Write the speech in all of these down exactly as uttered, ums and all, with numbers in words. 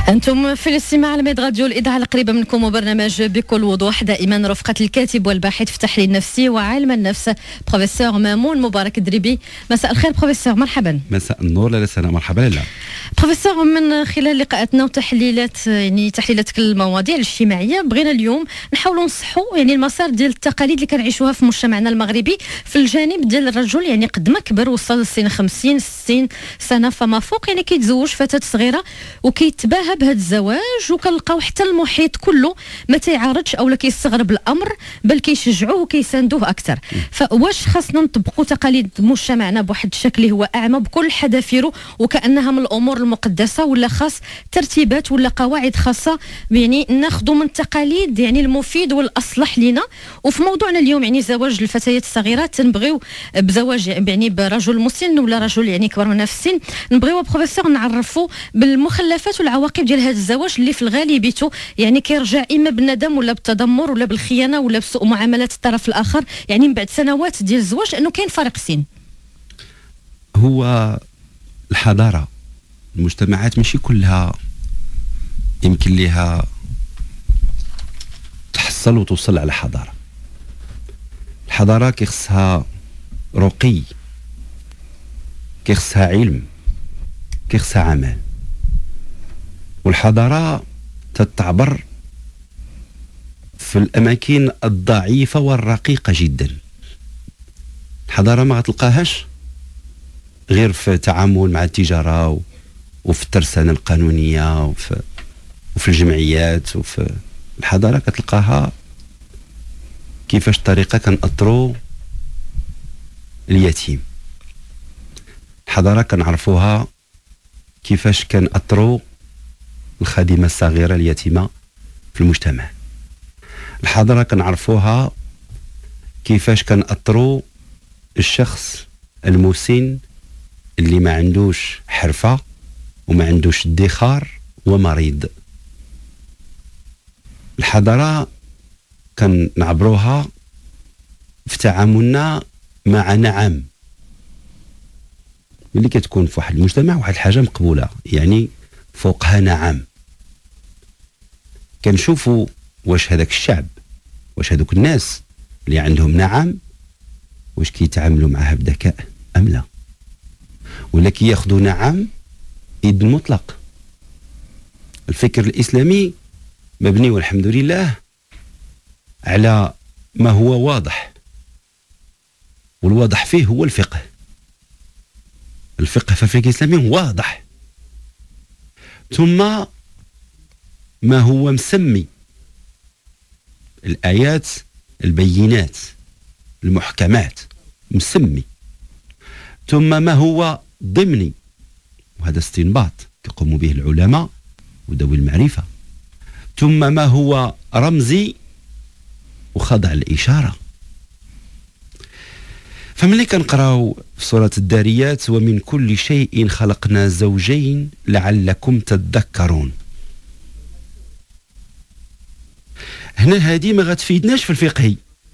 أنتم في الاستماع على ميد راديو، الإذاعة القريبة منكم، وبرنامج بكل وضوح دائما رفقة الكاتب والباحث في التحليل النفسي وعلم النفس بروفيسور مامون مبارك الدريبي. مساء الخير بروفيسور، مرحبا. مساء النور لاله سنة، مرحبا لاله. بروفيسور، من خلال لقاءاتنا وتحليلات يعني تحليلات المواضيع الاجتماعية بغينا اليوم نحاولوا نصحوا يعني المسار ديال التقاليد اللي كنعيشوها في مجتمعنا المغربي في الجانب ديال الرجل، يعني قد ما كبر وصل لسن خمسين ستين سنة فما فوق، يعني كيتزوج فتاة صغيرة وكيتباهى بهذا الزواج، وكنلقاو حتى المحيط كله ما تيعارضش او لا كيستغرب الامر، بل كيشجعوه وكيساندوه اكثر. فواش خاصنا نطبقوا تقاليد مجتمعنا بواحد الشكل اللي هو اعمى بكل حذافيره وكانها من الامور المقدسه، ولا خاص ترتيبات ولا قواعد خاصه يعني ناخذوا من التقاليد يعني المفيد والاصلح لنا؟ وفي موضوعنا اليوم يعني زواج الفتيات الصغيرات، تنبغيو بزواج يعني برجل مسن ولا رجل يعني كبر منا في السن، نبغيو بروفيسور نعرفوا بالمخلفات والعواقب ديال هذا الزواج اللي في الغالبيته يعني كيرجع اما بالندم ولا بالتذمر ولا بالخيانه ولا بسوء معامله الطرف الاخر، يعني من بعد سنوات ديال الزواج، لانه كاين فرق سن. هو الحضاره، المجتمعات ماشي كلها يمكن لها تحصل وتوصل على حضاره. الحضاره كيخصها رقي، كيخصها علم، كيخصها عمل. والحضاره تتعبر في الاماكن الضعيفه والرقيقه جدا. الحضاره ما غتلقاهاش غير في التعامل مع التجاره وفي الترسانه القانونيه وفي وفي الجمعيات. وفي الحضاره كتلقاها كيفاش طريقه كنأطرو اليتيم. الحضاره كنعرفوها كيفاش كنأطرو الخادمه الصغيره اليتيمه في المجتمع. الحضاره كنعرفوها كيفاش كنأطرو الشخص المسن اللي ما عندوش حرفه وما عندوش ادخار ومريض. الحضاره كنعبروها في تعاملنا مع نعم. ملي كتكون في واحد المجتمع واحد الحاجه مقبوله، يعني فوقها نعم، كنشوفوا واش هذاك الشعب، واش هذوك الناس اللي عندهم نعم، واش كيتعاملوا معها بذكاء ام لا، ولا كياخذوا نعم يد مطلق. الفكر الاسلامي مبني والحمد لله على ما هو واضح، والواضح فيه هو الفقه. الفقه في الفقه الاسلامي واضح، ثم ما هو مسمي، الآيات البينات المحكمات مسمي، ثم ما هو ضمني، وهذا استنباط يقوم به العلماء وذوي المعرفة، ثم ما هو رمزي وخضع الإشارة. فملي كنقراو في سورة الذاريات ومن كل شيء خلقنا زوجين لعلكم تذكرون، هنا هذه ما غتفيدناش في الفقهي،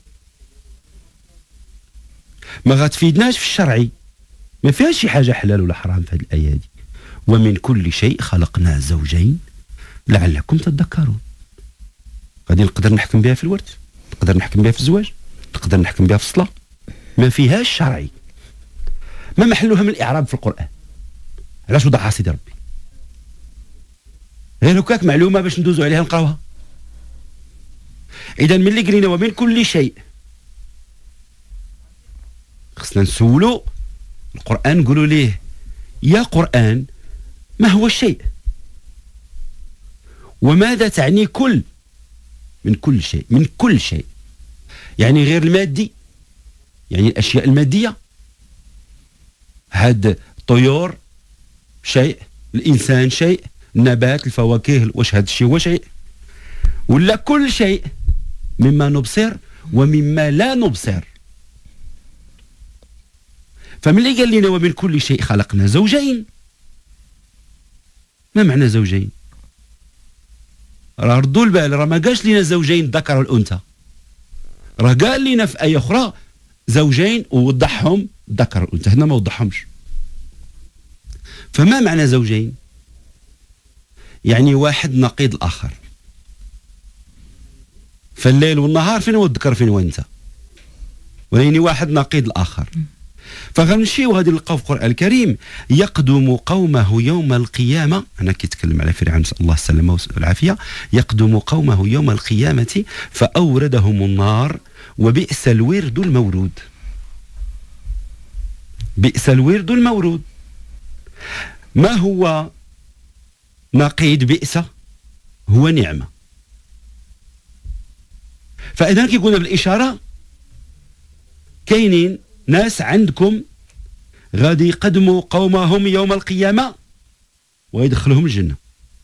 ما غتفيدناش في الشرعي، ما فيهاش شي حاجه حلال ولا حرام في هذه الايه هذه. ومن كل شيء خلقنا زوجين لعلكم تذكرون، غادي نقدر نحكم بها في الورث، نقدر نحكم بها في الزواج، نقدر نحكم بها في الصلاه، ما فيهاش شرعي، ما محلها من الاعراب في القران. علاش وضعها سيدي ربي؟ غير هكاك معلومه باش ندوزو عليها نقراوها. اذا ملي قلنا ومن كل شيء، خصنا نسولو القران، نقولوا ليه يا قران ما هو الشيء؟ وماذا تعني كل؟ من كل شيء، من كل شيء يعني غير المادي، يعني الاشياء الماديه، هاد الطيور شيء، الانسان شيء، النبات، الفواكه، واش هاد الشيء هو شيء؟ ولا كل شيء مما نبصر ومما لا نبصر؟ فملي قال لنا ومن كل شيء خلقنا زوجين، ما معنى زوجين؟ راه ردوا البال، راه ما قالش لنا زوجين الذكر والانثى، راه قال لنا في ايه اخرى زوجين ووضحهم الذكر والانثى، هنا ما وضحهمش. فما معنى زوجين؟ يعني واحد نقيض الآخر. فالليل والنهار فين هو الذكر فين هو أنت، ولكن واحد نقيض الآخر. فغنمشيو غادي نلقاو في القرآن الكريم يقدم قومه يوم القيامة، أنا كيتكلم على فرعون نسأل الله السلامة والعافية، يقدم قومه يوم القيامة فأوردهم النار وبئس الورد المورود. بئس الورد المورود. ما هو نقيض بئس؟ هو نعمة. فإذا كيقولنا بالإشارة كاينين ناس عندكم غادي يقدموا قومهم يوم القيامة ويدخلهم الجنة.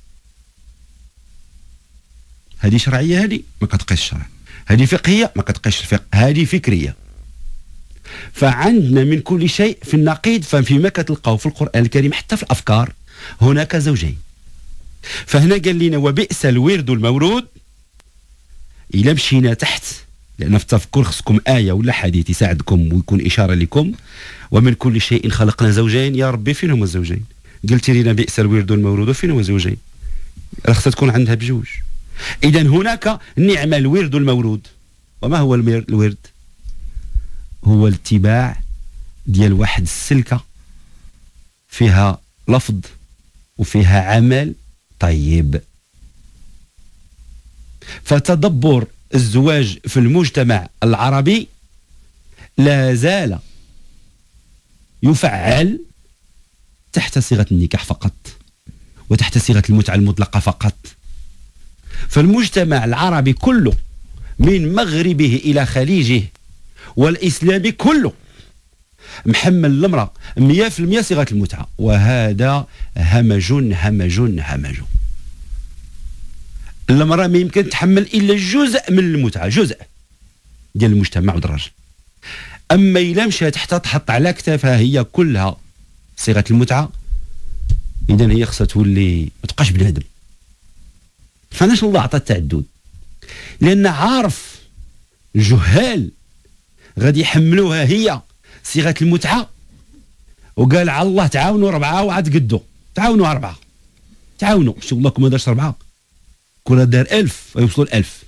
هذه شرعية، هذه ما كتقيش الشرع، هذه فقهية ما كتقيش الفقه، هذه فكرية. فعندنا من كل شيء في النقيض، ففيما كتلقاو في القرآن الكريم حتى في الأفكار هناك زوجين. فهنا قال لنا وبئس الورد المورود. إلا مشينا تحت، لأن في التفكر خصكم آية ولا حديث يساعدكم ويكون إشارة لكم. ومن كل شيء خلقنا زوجين. يا ربي فين هما الزوجين؟ قلت لنا بئس الورد المورود، فين هما الزوجين؟ خصها تكون عندها بجوج. إذا هناك نعمة الورد المورود. وما هو الورد؟ هو الاتباع ديال واحد السلكة فيها لفظ وفيها عمل طيب. فتدبر الزواج في المجتمع العربي لا زال يفعل تحت صيغة النكاح فقط وتحت صيغة المتعة المطلقة فقط. فالمجتمع العربي كله من مغربه إلى خليجه والإسلامي كله محمل المرأة مئة في المئة صيغة المتعة، وهذا همج همج همج. المرأة ما يمكن تحمل إلا جزء من المتعة، جزء ديال المجتمع والرجل. أما إلا مشات حتى تحط على كتافها هي كلها صيغة المتعة، إذن هي خصها تولي ما تبقاش بنادم. فعلاش الله عطى التعدد؟ لأن عارف الجهال غادي يحملوها هي صيغة المتعة، وقال على الله تعاونوا أربعة وعاد قدو، تعاونوا أربعة، تعاونوا. شو الله كما دارش أربعة، كل دار ألف ويوصلوا الألف.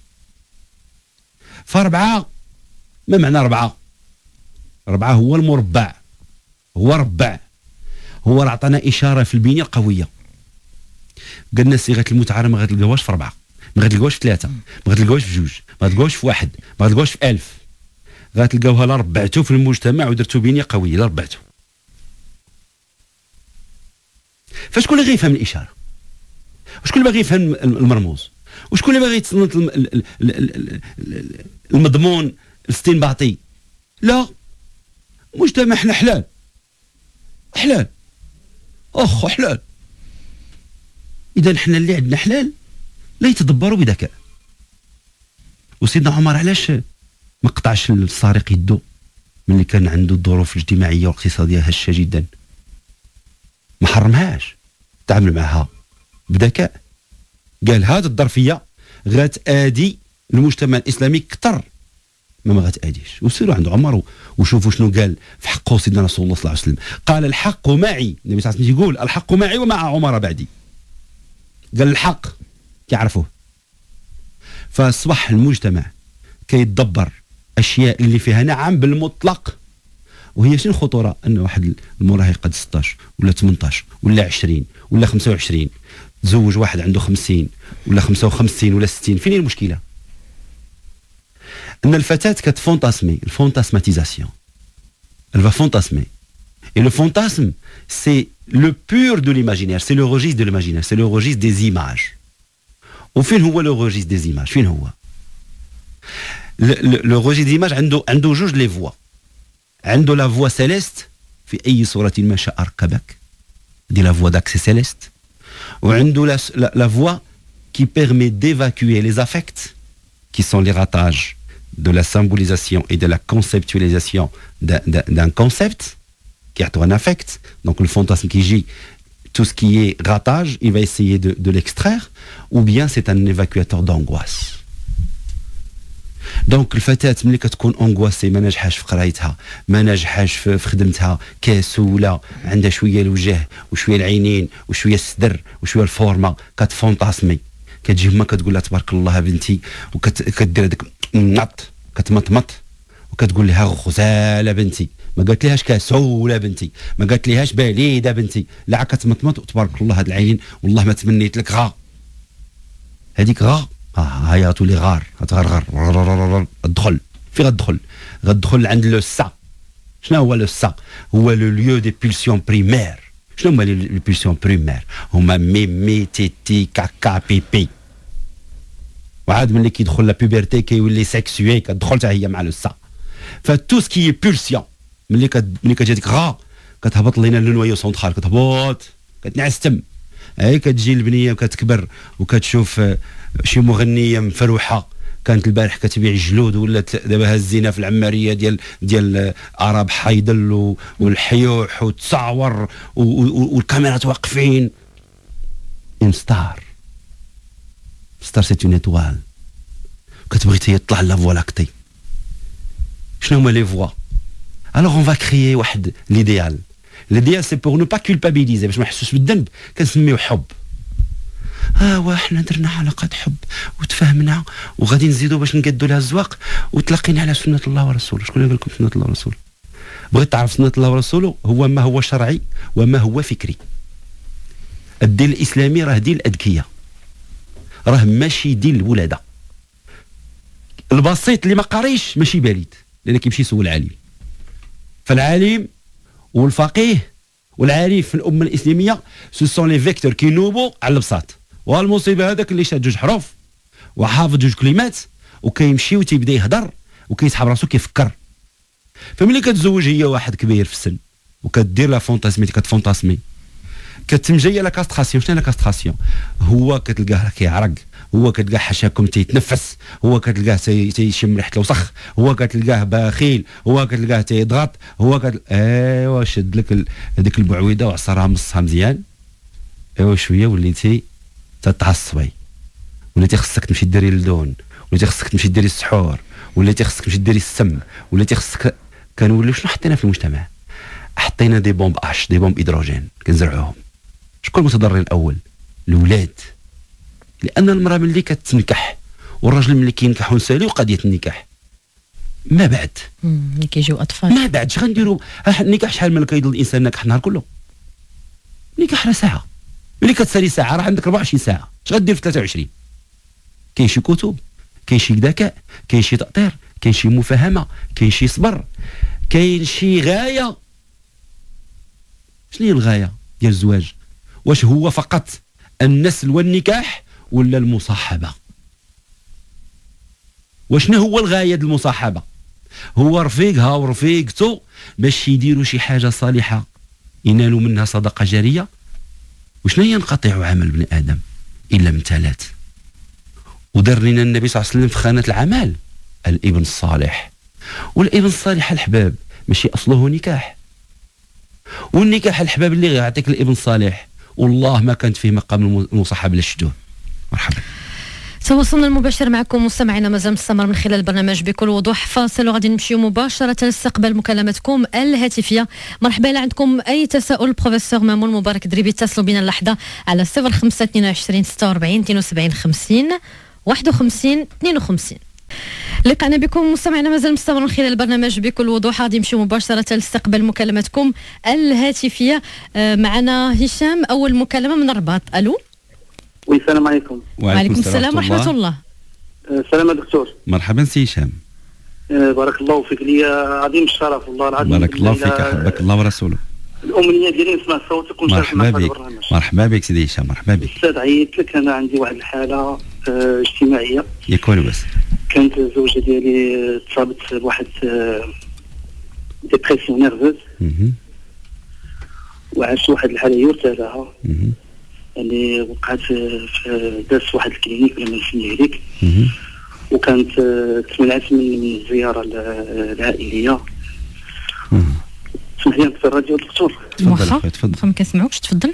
فأربعة ما معنى أربعة؟ أربعة هو المربع، هو ربع، هو عطانا إشارة في البنية القوية. قلنا صيغة المتعة ما غتلقاوهاش في أربعة، ما غتلقاوهاش في ثلاثة، ما غتلقاوهاش في جوج، ما غتلقاوهاش في واحد، ما غتلقاوهاش في ألف. غتلقاوها لا ربعتو في المجتمع ودرتو بنية قوية، لا ربعتو. فشكون اللي غيفهم الإشارة؟ وشكون اللي باغي يفهم المرموز؟ وشكون اللي باغي يتسلط المضمون الاستنباطي؟ لا، مجتمع حنا حلال حلال اخ حلال. اذا حنا اللي عندنا حلال لا يتدبروا بذكاء. وسيدنا عمر علاش ما قطعش السارق يدو ملي كان عنده الظروف الاجتماعيه والاقتصاديه هشه جدا؟ ما حرمهاش، تعامل معها بذكاء. قال هذه الظرفيه غتادي المجتمع الاسلامي اكثر ما ما غتاديش. وسيروا عند عمر وشوفوا شنو قال في حقه سيدنا رسول الله صلى الله عليه وسلم. قال الحق معي، النبي صلى الله عليه وسلم يقول الحق معي ومع عمر بعدي. قال الحق كيعرفوه. فاصبح المجتمع كيتدبر اشياء اللي فيها نعم بالمطلق. وهي شنو الخطوره؟ ان واحد المراهق قد ستطاش ولا ثمنطاش ولا عشرين ولا خمسة وعشرين تزوج واحد عنده خمسين ولا خمسة وخمسين ولا ستين، فين هي المشكله؟ ان الفتاه كتفونتاسمي، الفونتاسماتيزاسيون، elle va fantasmer. Et le fantasme, c'est le pur de l'imaginaire, c'est le registre de l'imaginaire, c'est le registre des images. وفين هو le registre des images؟ فين هو؟ le, le, le registre des images عنده عنده جوج لي فوا. عنده لا فوا سيليست في أي صورة ما شاء أركبك، دي لا فوا d'accès céleste. وعنده la, la, la voie qui permet d'évacuer les affects qui sont les ratages de la symbolisation et de la conceptualisation d'un, d'un, d'un concept qui a un affect. Donc le fantasme qui gît, tout ce qui est ratage, il va essayer de, de l'extraire, ou bien c'est un évacuateur d'angoisse. دونك الفتاه ملي كتكون اونغواسي، ما ناجحاش في قرايتها، ما ناجحاش في خدمتها، كسوله، عندها شويه الوجه وشويه العينين وشويه الصدر وشويه الفورمه، كتفونطاسمي، كتجي ما كتقول لها تبارك الله بنتي، وكدير هذاك نط، كتمطمط وكتقول لها غزاله بنتي، ما قالت لهاش كسوله بنتي، ما قالت لهاش بليده بنتي، لا كتمطمط وتبارك الله هاد العينين والله ما تمنيت لك غا، هذيك غا اه هيا تولي غار، غتغرغر ادخل في غتدخل غتدخل عند لو سا. شنو هو لو سا؟ هو لو ليو دي بولسيون بريمير. شنو هما لي بولسيون بريمير؟ هما ميمي تيتي كاكا بيبي. وعاد ملي كيدخل لا بوبرتي كيولي سيكسوي، كتدخل حتى هي مع لو سا. فتو سكي بولسيون ملي كت ملي كتجي ديك غا كتهبط لينا لو نوايو سونترال، كتهبط كتنعس تم. هاي كتجي البنيه وكتكبر وكتشوف شي مغنيه مفروحه كانت البارح كتبيع جلود ولات دابا هازينا في العماريه ديال ديال اراب حيدل والحيوح وتصاور والكاميرات واقفين. اون ستار ستار سي اون ايطوال، كتبغي تطلع لا فوا لاكتي. شنو هما لي فوا؟ الوغ اون فا كريي واحد ليديال. ليديال سي بور نو با كولبابيليزي، باش ما نحسوش بالذنب كنسميو حب. ها وا حنا درنا علاقه حب وتفاهمنا وغادي نزيدو باش نقادو لها الزواق وتلاقينا على سنه الله ورسوله. شكون قال لكم سنه الله ورسوله؟ بغيت تعرف سنه الله ورسوله؟ هو ما هو شرعي وما هو فكري. الدين الاسلامي راه دين الاذكياء، راه ماشي دين الولاده. البسيط اللي ما قاريش ماشي بليد، لان كيمشي يسول العالم. فالعالم والفقيه والعارف في الامه الاسلاميه سو سون لي فيكتور كينوبوا على البساط. والمصيبه هذاك اللي شاد جوج حروف وحافظ جوج كلمات وكيمشي وتيبدا يهضر وكيسحب راسو كيفكر. فملي كتزوج هي واحد كبير في السن وكدير لا فونتاسمي، كتفونتاسمي، كتمجيه لا كاستراسيون. شنو لا كاستراسيون؟ هو كتلقاه كيعرق، هو كتلقاه حاشاكم تيتنفس، هو كتلقاه تيشم ريحه الوسخ، هو كتلقاه بخيل، هو كتلقاه تيضغط، هو كت... ايوا شد لك هذيك البعويده وعصرها مصها مزيان، ايوا شويه وليتي تتعصبي، وليتي خصك تمشي ديري اللون، وليتي خصك تمشي ديري السحور، وليتي خصك تمشي ديري السم، وليتي خصك. كنوليو شنو حطينا في المجتمع؟ حطينا دي بومب اش، دي بومب هيدروجين كنزرعوهم. شكون المتضرر الاول؟ الاولاد. لان المراه ملي كتنكح والراجل ملي كينكح ونساليو قضيه النكاح ما بعد ملي كيجيو اطفال ما بعد اش غنديروا؟ النكاح شحال من كيضل الانسان ناكح النهار كله؟ النكاح راه ساعه، ملي كتسالي ساعه راه عندك أربعة وعشرين ساعه. اش غدير في ثلاثة وعشرين؟ كاين شي كتب، كاين شي ذكاء، كاين شي تأطير، كاين شي مفاهمه، كاين شي صبر، كاين شي غايه. شنو هي الغايه ديال الزواج؟ واش هو فقط النسل والنكاح ولا المصاحبه؟ وشنو هو الغايه ديال المصاحبه؟ هو رفيقها ورفيقته باش يديروا شي حاجه صالحه ينالوا منها صدقه جاريه. وشنو ينقطع عمل ابن ادم الا من ثلاث؟ ودار لنا النبي صلى الله عليه وسلم في خانه العمل الابن الصالح. والابن الصالح الحباب ماشي اصله نكاح، والنكاح الحباب اللي غيعطيك الابن الصالح والله ما كانت فيه مقام المصاحبه لشدوه. مرحبا. تواصلنا المباشر معكم مستمعينا مازال مستمر من خلال البرنامج بكل وضوح. فاصل وغادي نمشيو مباشره لاستقبال مكالمتكم الهاتفيه. مرحبا، لا عندكم اي تساؤل بروفيسور مامون مبارك دريبي اتصلوا بنا اللحظه على صفر خمسة اثنين وعشرين ستة وأربعين اثنين وسبعين خمسين واحد وخمسين اثنين وخمسين. لقانا بكم مستمعينا مازال مستمر من خلال البرنامج بكل وضوح. غادي نمشيو مباشره لاستقبال مكالمتكم الهاتفيه. معنا هشام، اول مكالمه من الرباط. الو. وي السلام عليكم. وعليكم السلام ورحمه الله. السلام دكتور. مرحبا سي هشام. بارك الله فيك، لي عظيم الشرف والله العظيم. بارك الله فيك، احبك الله ورسوله. الامنيه ديالي نسمع صوتك ونشارك معك في البرنامج. مرحبا بك سيدي هشام، مرحبا بك. استاذ عيطت لك، انا عندي واحد الحاله اه اجتماعيه. يكون بس. كانت الزوجه ديالي تصابت بواحد اه ديبرسيون نيرفوز، وعاشت واحد الحاله يرثى لها، يعني وقعت في دارت واحد الكلينيك ولا ما نسميه لك، وكانت تمنعت من الزياره العائليه. سمح لي نطفي الراديو دكتور. واخا تفضل، ما كنسمعوكش، تفضل.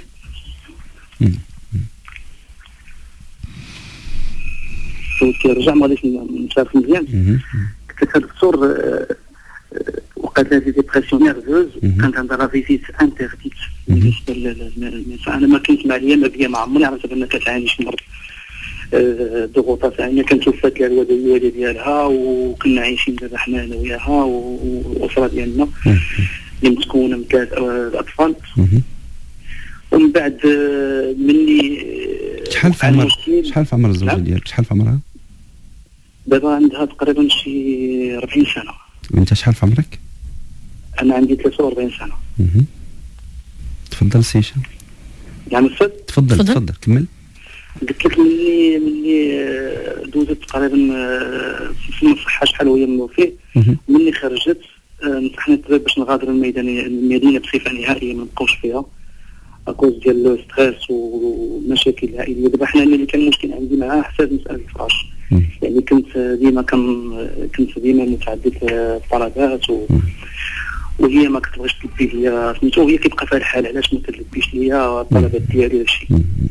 الصوت كيرجع ما غاديش نشارك مزيان. قلت لك الدكتور وقعت لها دي ديبرسيون نيرفوز وكانت عندها لا فيزيت انترديت بالنسبه للنساء. انا ما كنت مع ليا ما بيا ما عمري عرفت بان كتعاني شي مرض ضغوطات عينيه. كانت وفات لها الوالده ديالها وكنا عايشين دابا حنا انا وياها والاسره ديالنا اللي متكونه من ثلاث اطفال. ومن بعد مني شحال في عمر شحال في عمر الزوجه ديالك؟ شحال في عمرها؟ دابا عندها تقريبا شي أربعين سنه. وانت شحال في عمرك؟ انا عندي ثلاثة وأربعين سنه. اها تفضل سي هشام. يعني صد تفضل تفضل كمل. قلت لك ملي ملي دوزت تقريبا في المصحه شحال وهي موفيه. ملي خرجت نصحني الطبيب باش نغادر الميدان المدينه بصفه نهائيه ما نبقاوش فيها اكوز ديال لو ستريس والمشاكل العائليه. دابا حنا اللي كان مشكل عندي معاه حتى مساله الفراش. يعني كنت ديما كان كنت ديما متعدد الطلبات و... وهي ما كتبغيش تلبي ليا سميتو، وهي كيبقى فيها الحال علاش ما كتلبيش ليا الطلبات ديالي هادشي.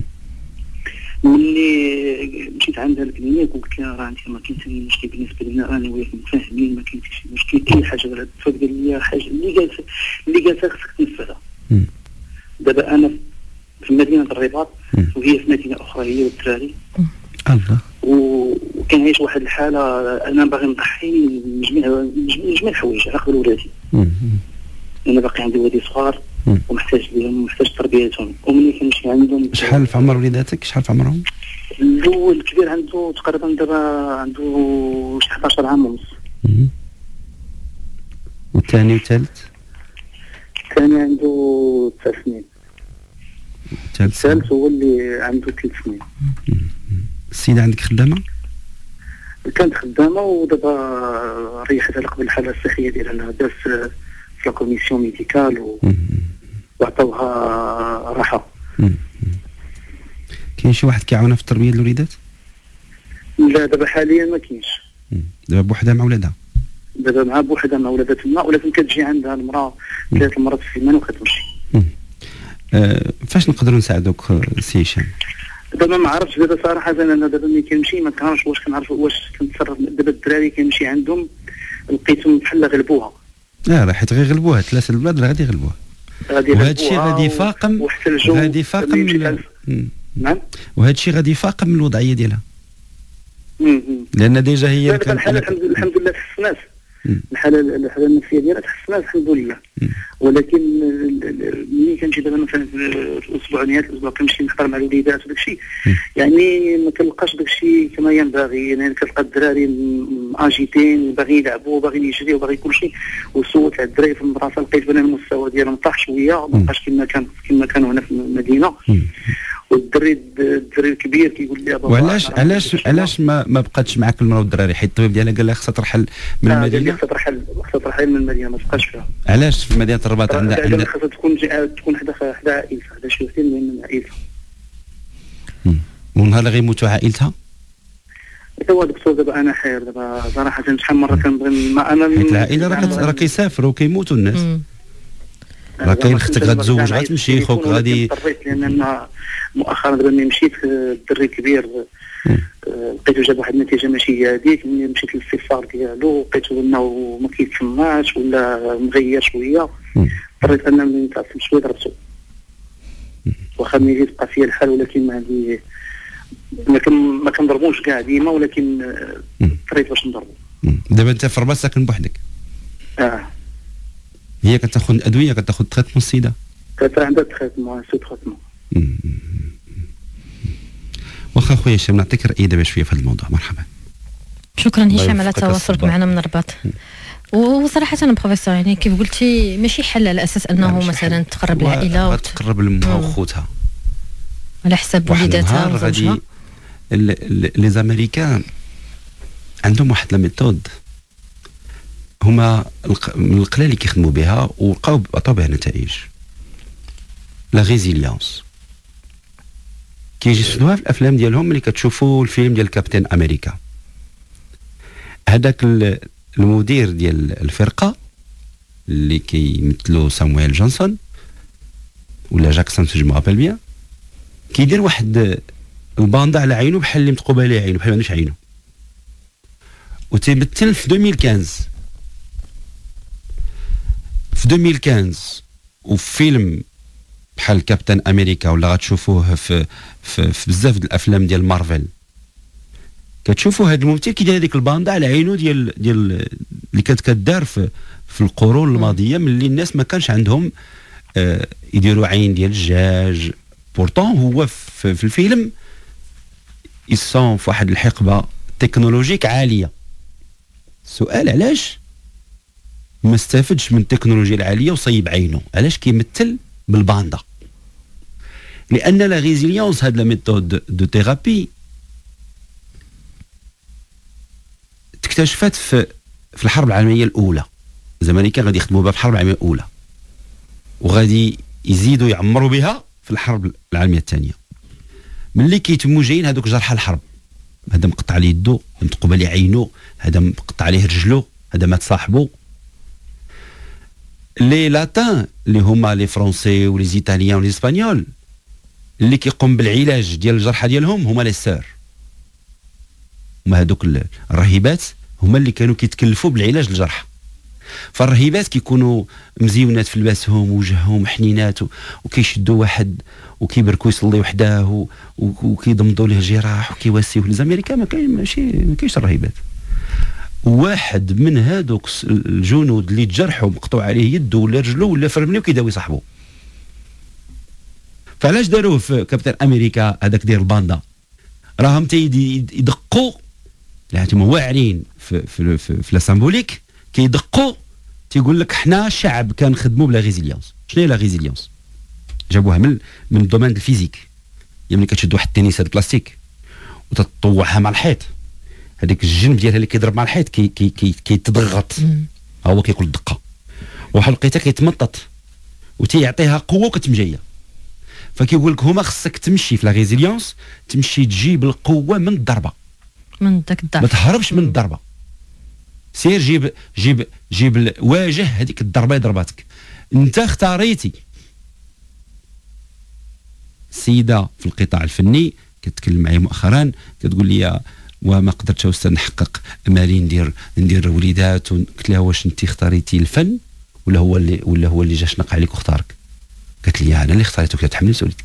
ملي مشيت عندها الكلينيك وقلت لها راه انت ما كاين حتى مشكل بالنسبه لنا، راني وياك متفاهمين ما كاين شي مشكل اي حاجه. ولا الدكتور قال لي حاجه اللي قالت اللي قالتها خصك تنفذها. دابا انا في مدينه الرباط وهي في مدينه اخرى هي والدراري. الله. وكنعيش واحد الحاله انا باغي نضحي جميع جميع الحوايج على قبل ولادي. انا باقي عندي ولادي صغار ومحتاج لهم محتاج تربيتهم. وملي كنمشي عندهم. شحال في عمر وليداتك؟ شحال في عمرهم؟ الاول الكبير عنده تقريبا دابا عنده شي حداش عام ونص. والثاني والثالث؟ الثاني عنده تسع سنين. الثالث هو اللي عنده ثلاث سنين. السيدة عندك خدامة؟ كانت خدامة ودابا ريحت على قبل الحالة الصحية ديالها، داز في لا كوميسيون ميديكال و... وعطاوها راحة. كاين شي واحد كيعاونها في التربية ديال الوليدات؟ لا دابا حاليا ما كاينش. دابا بوحدها مع ولادها؟ دابا مع بوحدها مع ولادها، ولكن كتجي عندها المرأة ثلاث مرات في السيمانة وكتمشي. أه فاش نقدروا نساعدوك سي هشام؟ دابا ما عرفتش دابا صراحه انا دابا ملي كنمشي ما كنعرفش واش كنعرف واش كنتصرف. دابا الدراري كنمشي عندهم لقيتهم بحال غلبوها. اه راه حيت غيغلبوها ثلاثه البلاد راه غادي يغلبوها. وهذا الشيء غادي يفاقم غادي يفاقم من... نعم. وهذا الشيء غادي يفاقم من الوضعيه ديالها. لان ديجا هي كانت الحاله الحمد, الحمد لله تحسنات. الحاله الحاله النفسيه ديالها تحسنات الحمد لله. ولكن ملي كنمشي دابا مثلا في الاسبوع نهايه الاسبوع كنمشي نحضر مع الوليدات وداك الشيء يعني ما كنلقاش داك الشيء كما ينبغي. يعني كتلقى الدراري اجيتين باغيين يلعبوا باغيين يجريوا باغي كل شيء. وصوت على الدراري في المدرسه لقيت بان المستوى ديالهم طاح شويه ما بقاش كما كان كما كانوا هنا في المدينه. والدري الدري الكبير كيقول لي بابا وعلاش علاش علاش ما ما بقاتش معاك المراه والدراري؟ حيت الطبيب ديالها قال لها خصها ترحل من آه المدينه. خصها ترحل خصها ترحل من المدينه ما تبقاش فيها. علاش في مدينه الرباط عندها عندها خصها تكون تكون حدا حدا عائلتها حدا شي وحده من عائلتها. ونهار اللي غيموتوا عائلتها هو دكتور دابا انا حير دابا صراحه شحال مره كنبغي ما انا حيت العائله راه راه كيسافروا وكيموتوا الناس. راه كاين اختك غتزوج غتمشي خوك غادي. اضطريت لان انا مؤخرا دابا ملي مشيت الدري الكبير لقيتو جاب واحد النتيجه ماشي هي هذيك. ملي مشيت للاستفسار ديالو لقيتو انه ما كيتسمعش ولا مغير شويه. اضطريت انا ملي نتعصب شويه ضربتو. واخا ملي تبقى فيا الحال ولكن ما عندي ما كن ما كنضربوش كاع ديما ولكن اضطريت باش نضربو. دابا انت في الرباط ساكن بوحدك؟ اه. هي كتاخذ الادويه كتاخذ تريتمون السيده؟ كتاخذ عندها تريتمون سو تريتمون. واخا خويا هشام نعطيك رايي دابا شويه في هذا الموضوع. مرحبا. شكرا هشام على تواصلك معنا من الرباط. وصراحه انا بروفيسور يعني كيف قلتي ماشي حل على اساس انه مثلا تقرب العائله وتقرب لامها وخوتها على حساب وليداتها وزوجها. لي زاميريكان عندهم واحد لا ميثود هما من القلال اللي كيخدموا بها وبقاو عطاو بها نتائج. لا ريزيليونس كيجي يسدوها في الافلام ديالهم. ملي كتشوفوا الفيلم ديال كابتن امريكا هذاك المدير ديال الفرقه اللي كيمثلوا سامويل جونسون ولا جاكسون سي جو مابيل بيان كيدير واحد الباندا على عينه بحال اللي متقوبه عليه عينه بحال ما عندوش عينه. وتيمثل في ألفين وخمسطاش في ألفين وخمسطاش وفي فيلم بحال كابتن امريكا ولا غتشوفوه في في, في بزاف د الافلام ديال مارفل، كتشوفوا هذا الممثل كيدير هذيك الباندا على عينو ديال ديال اللي كانت كدار في في القرون الماضيه، ملي الناس ما كانش عندهم آه يديروا عين ديال الدجاج. بورتون هو في, في الفيلم يصون في واحد الحقبه تكنولوجيك عاليه. السؤال علاش ما استفدش من التكنولوجيا العاليه وصيب عينه؟ علاش كيمثل بالباندا؟ لان لا ريزيليونس هاد لا ميثود دو ثيرابي اكتشفت في في الحرب العالميه الاولى. الامريكان غادي يخدموا بها في الحرب العالميه الاولى وغادي يزيدوا يعمروا بها في الحرب العالميه الثانيه. ملي كيتموا جايين هذوك جرحى الحرب، هذا مقطع عليه يدو، متقوب عليه عينو، هذا مقطع عليه رجلو، هذا مات صاحبو. لي لاتان اللي هما لي فرونسي ولي زيتاليان ولي اسبانيول اللي كيقوم بالعلاج ديال الجرحى ديالهم هما لي سور، هما هذوك الرهيبات هما اللي كانوا كيتكلفوا بالعلاج الجرحى. فالرهيبات كيكونوا مزيونات في لباسهم وجههم حنينات وكيشدوا واحد وكيبركوا يصلي وحداه وكيضمدوا ليه جراح وكيواسيوه. الامريكان ما كاين ماشي ما كاينش الرهيبات. واحد من هذوك الجنود اللي تجرحوا مقطوع عليه يده ولا رجلو ولا فرملي وكيداوي صاحبه. فعلاش داروه في كابتن امريكا هذاك ديال الباندا؟ راهم تيدقوا يعني هما واعرين في في في, في لا سامبوليك، كيدقوا تيقول لك حنا شعب كنخدموا بلا ريزيليونس. شنو هي لا ريزيليونس؟ جابوها من من الدومين الفيزيك. يعني ملي كتشد واحد التنيسه بلاستيك وتطوعها مع الحيط، هذيك الجنب ديالها اللي كيضرب مع الحيط كي كي كي كيتضغط، ها هو كيقول الدقه، واحد لقيتها كيتمطط وتيعطيها قوه وكتمجيه. فكيقول لك هما خصك تمشي في لا ريزيليونس، تمشي تجيب القوه من الضربه، من داك الضربه، ما تهربش من الضربه. سير جيب جيب جيب واجه هذيك الضربه اللي ضرباتك. انت اختاريتي. سيده في القطاع الفني كتكلم معايا مؤخرا كتقول لي وما قدرتش استاذ نحقق امالي ندير ندير وليدات. قلت لها واش انت اختاريتي الفن ولا هو اللي ولا هو اللي جا شنق عليك واختارك؟ قالت لي انا اللي اختاريتك كتحمل مسؤوليتك.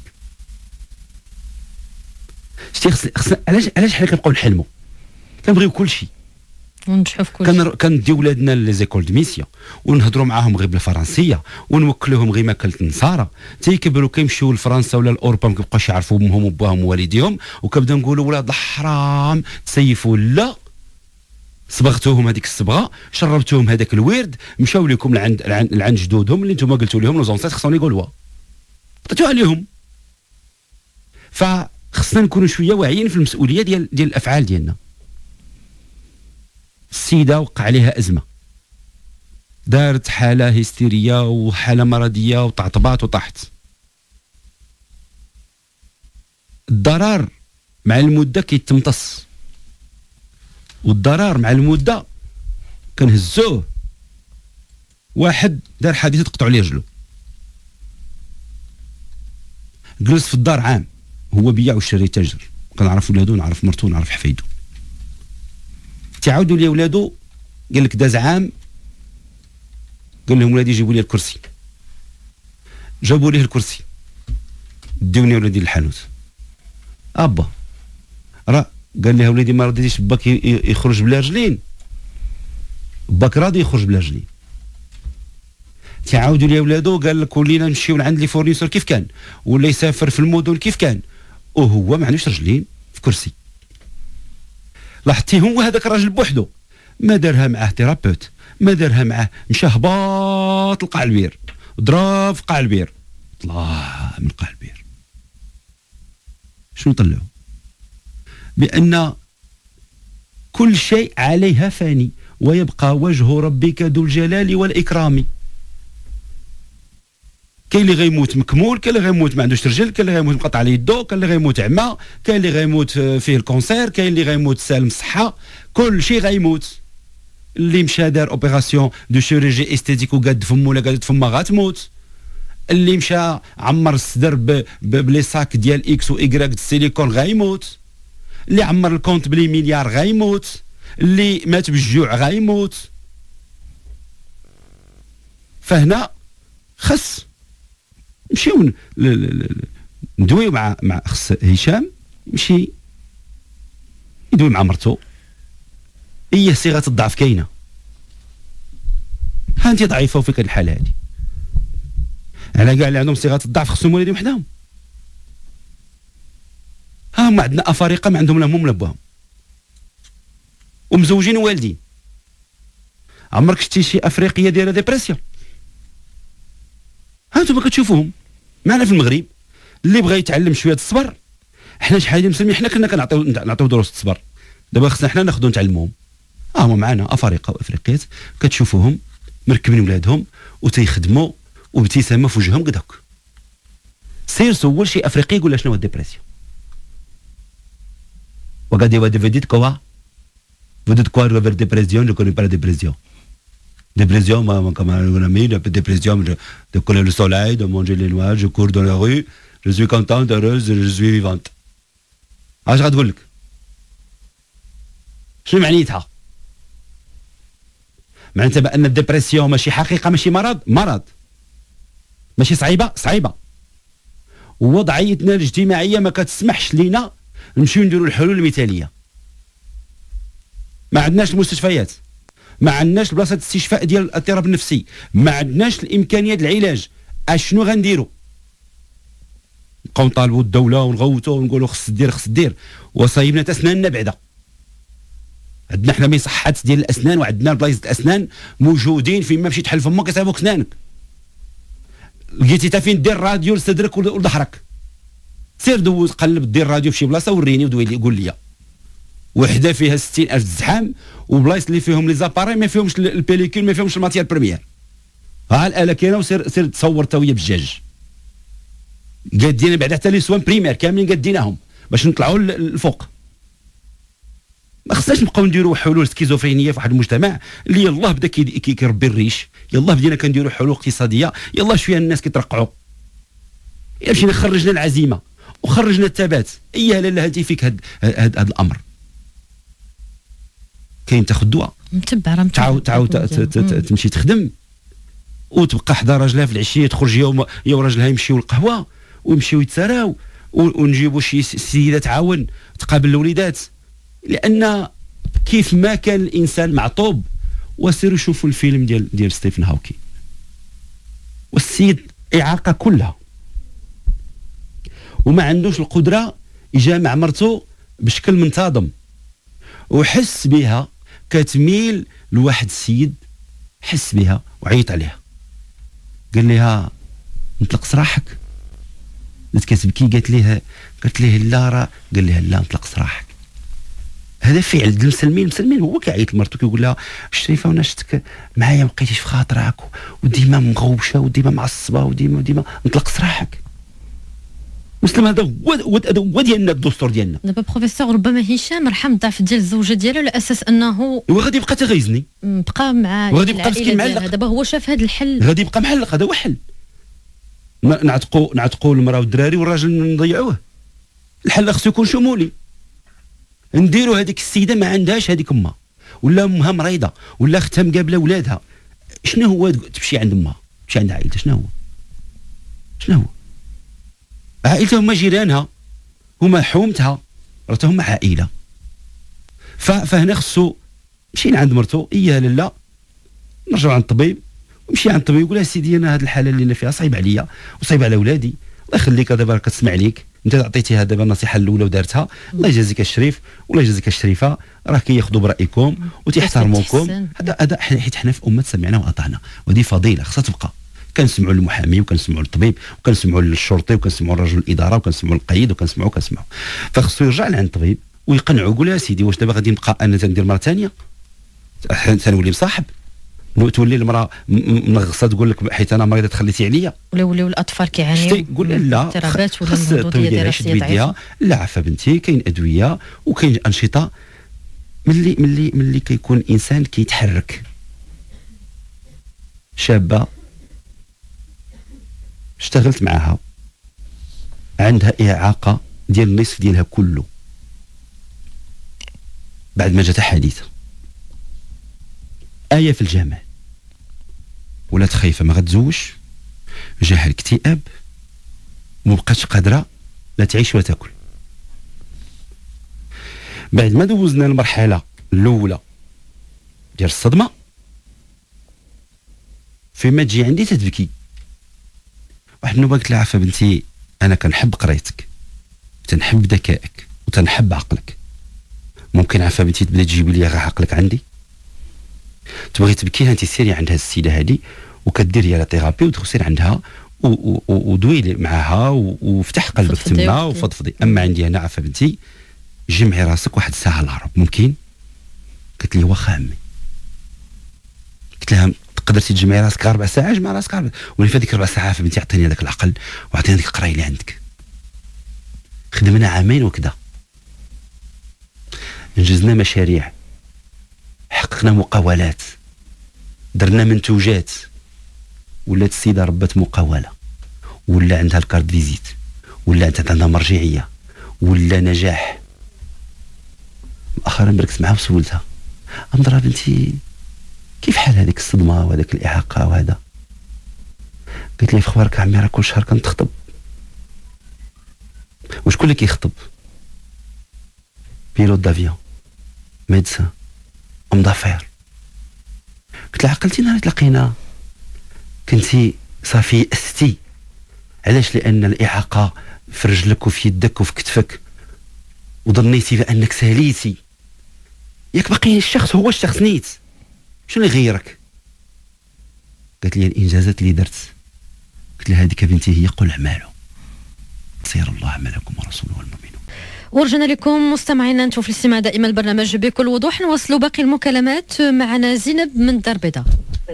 شتي خصنا علاش علاش حنا كنبقاو نحلموا كنبغيو كل شيء ونجحوا في كل شيء. كنديو ولادنا لي زيكول دو ميسيون ونهضروا معاهم غير بالفرنسيه ونوكلوهم غير ماكله النصارى، تيكبروا كيمشيو لفرنسا ولا لاوروبا ما كيبقاوش يعرفوا امهم وباهم ووالديهم، وكنبداو نقولوا ولاد الحرام تسيفوا. لا، صبغتوهم هذيك الصبغه، شربتوهم هذاك الورد، مشاو لكم لعند لعند جدودهم اللي نتوما قلتوا لهم لو زونسيت خصهم يقولوها، عطيتوها لهم. فخصنا نكونوا شويه واعيين في المسؤوليه ديال ديال الافعال ديالنا. السيده وقع عليها ازمه، دارت حاله هستيريه وحاله مرضيه وطعطبات وطاحت. الضرر مع المده كيتمتص، والضرر مع المده كنهزوه. واحد دار حادثه تقطعوا عليه رجلو، جلس في الدار عام، هو بيع وشري تاجر، كنعرف ولادو نعرف مرتو نعرف حفايدو. تعاودوا لي ولادو قال لك داز عام، قال لهم ولادي جيبوا لي الكرسي، جابوا ليه الكرسي، ديوني ولادي للحانوت. ابا راه قال لها ولادي ما رضيتيش باك يخرج بلا رجلين، باك راضي يخرج بلا رجلين. تعاودوا لي ولادو قال لك ولينا نمشيو لعند لي فورنيسور كيف كان، ولا يسافر في المدن كيف كان، وهو ما عندوش رجلين في كرسي. لاحظتي هو هذاك الراجل بوحدو ما دارها معاه تيرابوت، ما دارها معاه، مشى هباط لقاع البير، ضرب في قاع البير، طلع من قاع البير. شنو طلعوا؟ بأن كل شيء عليها فاني ويبقى وجه ربك ذو الجلال والإكرام. كاين اللي غيموت مكمول، كاين اللي غيموت ما عندوش رجل، كاين اللي غيموت مقطع عليه يدو، كاين اللي غيموت عمى، كاين اللي غيموت فيه الكونسير، كاين اللي غيموت سالم الصحه، كل شيء غيموت. اللي مشى دار اوبيراسيون دو شيروجي استيتيك وقاد فمو ولا قادت فمها غتموت. اللي مشى عمر الصدر بلي ساك ديال اكس و ايكغيك السيليكون غيموت. اللي عمر الكونت بلي مليار غيموت. اللي مات بالجوع غايموت. فهنا خص نمشيو ندويو مع مع خص هشام يمشي يدوي مع مرتو. هي صيغه الضعف كاينه، ها انت ضعيفه وفيك هذه الحاله هذه. على كاع اللي عندهم صيغه الضعف خصهم والدين وحدهم. ها هما عندنا افارقه ما عندهم لا امهم لا باهم ومزوجين والدين. عمرك شتي شي افريقيه دايره ديبرسيون؟ ها انتم كتشوفوهم معنا في المغرب اللي بغى يتعلم شويه الصبر. حنا شحال مسلمين حنا كنا كنعطيو نعطيو دروس الصبر، دابا خصنا حنا ناخذو نتعلموهم. ها هما معنا افارقه وافريقيات كتشوفوهم مركبين ولادهم وتيخدموا وابتسامه في وجههم قداك. سير سول شي افريقي يقول شنو هو الديبرسيون. وقال vous devez dire quoi vous dites quoi de dépression? Je connais pas la dépression. Dépression, moi, comme un ami, de dépression, de, de coller le soleil, de manger les noix, je cours dans la rue, je suis contente, heureuse, je suis vivante. اش غتقول لك؟ شنو معنيتها؟ معناتها بان الديبرسيون ماشي حقيقه، ماشي مرض، مرض. ماشي صعيبه، صعيبه. ووضعيتنا الاجتماعيه ما كتسمحش لينا نمشيو نديروا الحلول المثاليه. ما عندناش المستشفيات، ما عندناش بلاصه الاستشفاء ديال الاضطراب النفسي، ما عندناش الامكانيه ديال العلاج. اشنو غنديروا؟ نبقاو نطالبوا الدوله ونغوتوا ونقولوا خص دير خص دير وصايبنا تسناننا بعدا. عندنا حنا مصحات ديال الاسنان وعندنا بلايص الاسنان موجودين، فين ما مشيت تحل فمك يصايبوك سنانك. لقيتي تا فين دير راديو لصدرك ولظهرك. سير دوز قلب دير راديو في شي بلاصه وريني ودوي لي قول لي. وحده فيها ستين ألف زحام وبلايص اللي فيهم لي زاباري ما فيهمش البيليكول، ما فيهمش الماتير بريمير. ها الاله كاينه وسير سير تصور تا وهي بالدجاج. قادين بعدا حتى لي سوان بريمير كاملين قاديناهم باش نطلعوا للفوق. ما خصناش نبقاو نديروا حلول سكيزوفرينيه في واحد المجتمع اللي يلاه بدا كيربي الريش، يلاه بدينا كنديروا حلول اقتصاديه، يلاه شويه الناس كيترقعوا. الا مشينا خرجنا العزيمه وخرجنا الثبات، ايا لاله هاتي فيك هاد هاد, هاد الامر. كاين تاخذ دواء متبع راه تعاود تعاود تمشي تخدم وتبقى حدا راجلها في العشيه تخرج يوم هي وراجلها يمشيو للقهوه ويمشيو يتساراو ونجيبوا شي سيده تعاون تقابل الوليدات. لان كيف ما كان الانسان معطوب. وسيروا شوفوا الفيلم ديال ديال ستيفن هاوكي. والسيد اعاقه كلها وما عندوش القدره يجامع مرته بشكل منتظم، وحس بها كتميل لواحد السيد، حس بها وعيط عليها قال لها نطلق سراحك. بدات كتبكي قالت ليه قالت ليه لا راه قال لها لا نطلق سراحك. هذا فعل المسلمين. المسلمين هو كيعيط لمرته كيقول لها شريفه وانا شفتك معايا ما بقيتيش في خاطرك وديما مغوشه وديما معصبه وديما وديما نطلق سراحك. مسلم هذا هو هو ديالنا الدستور ديالنا. دابا بروفيسور ربما هشام رحم الضعف ديال الزوجه ديالو على اساس انه وغادي يبقى تغيزني بقى مع وغادي يبقى مسكين معلق. دابا هو شاف هذا الحل غادي يبقى معلق. هذا هو حل. نعتقوا نعتقوا المراه والدراري والراجل نضيعوه. الحل خصو يكون شمولي. نديروا هذيك السيده ما عندهاش هذيك امها ولا امها مريضه ولا اختها مقابله ولادها. شنو هو تمشي عند امها تمشي عند عائلتها؟ شنو هو شنو هو عائلتها هما جيرانها هما حومتها راه هما عائله. فهنا خصو مشينا عند مرتو اياها لاله نرجعوا عند الطبيب ومشي عند الطبيب يقول لها سيدي انا هذه الحاله اللي انا فيها صعيب عليا وصعيب على ولادي، الله يخليك دابا كتسمع ليك انت عطيتيها دابا النصيحه الاولى ودارتها، الله يجازيك الشريف والله يجازيك الشريفه، راه كياخذوا برايكم وتيحترموكم. هذا هذا حيت حنا في امه سمعنا واطعنا وهذه فضيله خصها تبقى. كنسمعوا للمحامي وكنسمعوا للطبيب وكنسمعوا للشرطي وكنسمعوا لرجل الاداره وكنسمعوا للقيد وكنسمعوا وكنسمعوا. فخصو يرجع لعند الطبيب ويقنعوا يقول يا سيدي واش دابا غادي نبقى انا تندير مره ثانيه تنولي مصاحب تولي المراه منغصه تقول لك حيت انا مريضه تخليتي عليا ولا ولاو الاطفال كيعانيو قول لا اضطرابات ولا الموضوع ديالها شد بيديها. لا عفا بنتي كاين ادويه وكاين انشطه. ملي ملي ملي كيكون الانسان كيتحرك. شابه اشتغلت معها عندها اعاقه ديال النصف ديالها كله بعد ما جات حادثه آية في الجمال، ولات خايفة ما غتزوجش، جاها الاكتئاب وما بقاتش قادرة لا تعيش ولا تاكل. بعد ما دوزنا المرحلة الأولى ديال الصدمة، فيما تجي عندي تتبكي. واحد النوبة قلت لها عفا بنتي أنا كنحب قرايتك وتنحب ذكائك وتنحب عقلك، ممكن عفا بنتي تبدا تجيبي لي غير عقلك عندي؟ تبغي تبكيها انت سيري عند هاد السيده هادي وكديري لها ثيرابي وتخسر عندها ودوي معها وفتح قلبك تما وفضفضي. اما عندي انا عفا بنتي جمعي راسك واحد الساعه العرب ممكن؟ قالت لي واخا عمي. قلت لها تقدرتي تجمعي راسك ربع ساعه؟ جمع راسك ربع، ولي في هذيك ربع ساعه عفا بنتي عطيني هذاك العقل وعطيني هذيك القرايه اللي عندك. خدمنا عامين وكذا، انجزنا مشاريع، حققنا مقاولات، درنا منتوجات، ولات السيده ربات مقاوله، ولا عندها الكارت فيزيت، ولا عندها مرجعيه، ولا نجاح. مؤخرا بركت معها وسولتها امضرا بنتي كيف حال هذيك الصدمه وهذاك الاعاقه وهذا؟ قالت لي في اخبارك عمي راه كل شهر كنتخطب. وشكون اللي كيخطب؟ بيلوت دافيون، ميدسان، ام دافير. قلت لها عقلتي نهار تلاقينا كنتي صافي استي، علاش؟ لان الاعاقه في رجلك وفي يدك وفي كتفك، وظنيتي بانك ساليتي، ياك باقي الشخص هو الشخص نيت، شنو اللي غيرك؟ قالت لي الانجازات اللي درت. قلت لها هذيك بنتي هي قل اعمالوا سير الله عملكم ورسوله والمؤمنون. ورجعنا لكم مستمعينا، نشوف الاستماع دائما البرنامج بكل وضوح. نواصلوا باقي المكالمات معنا زينب من الدار البيضاء.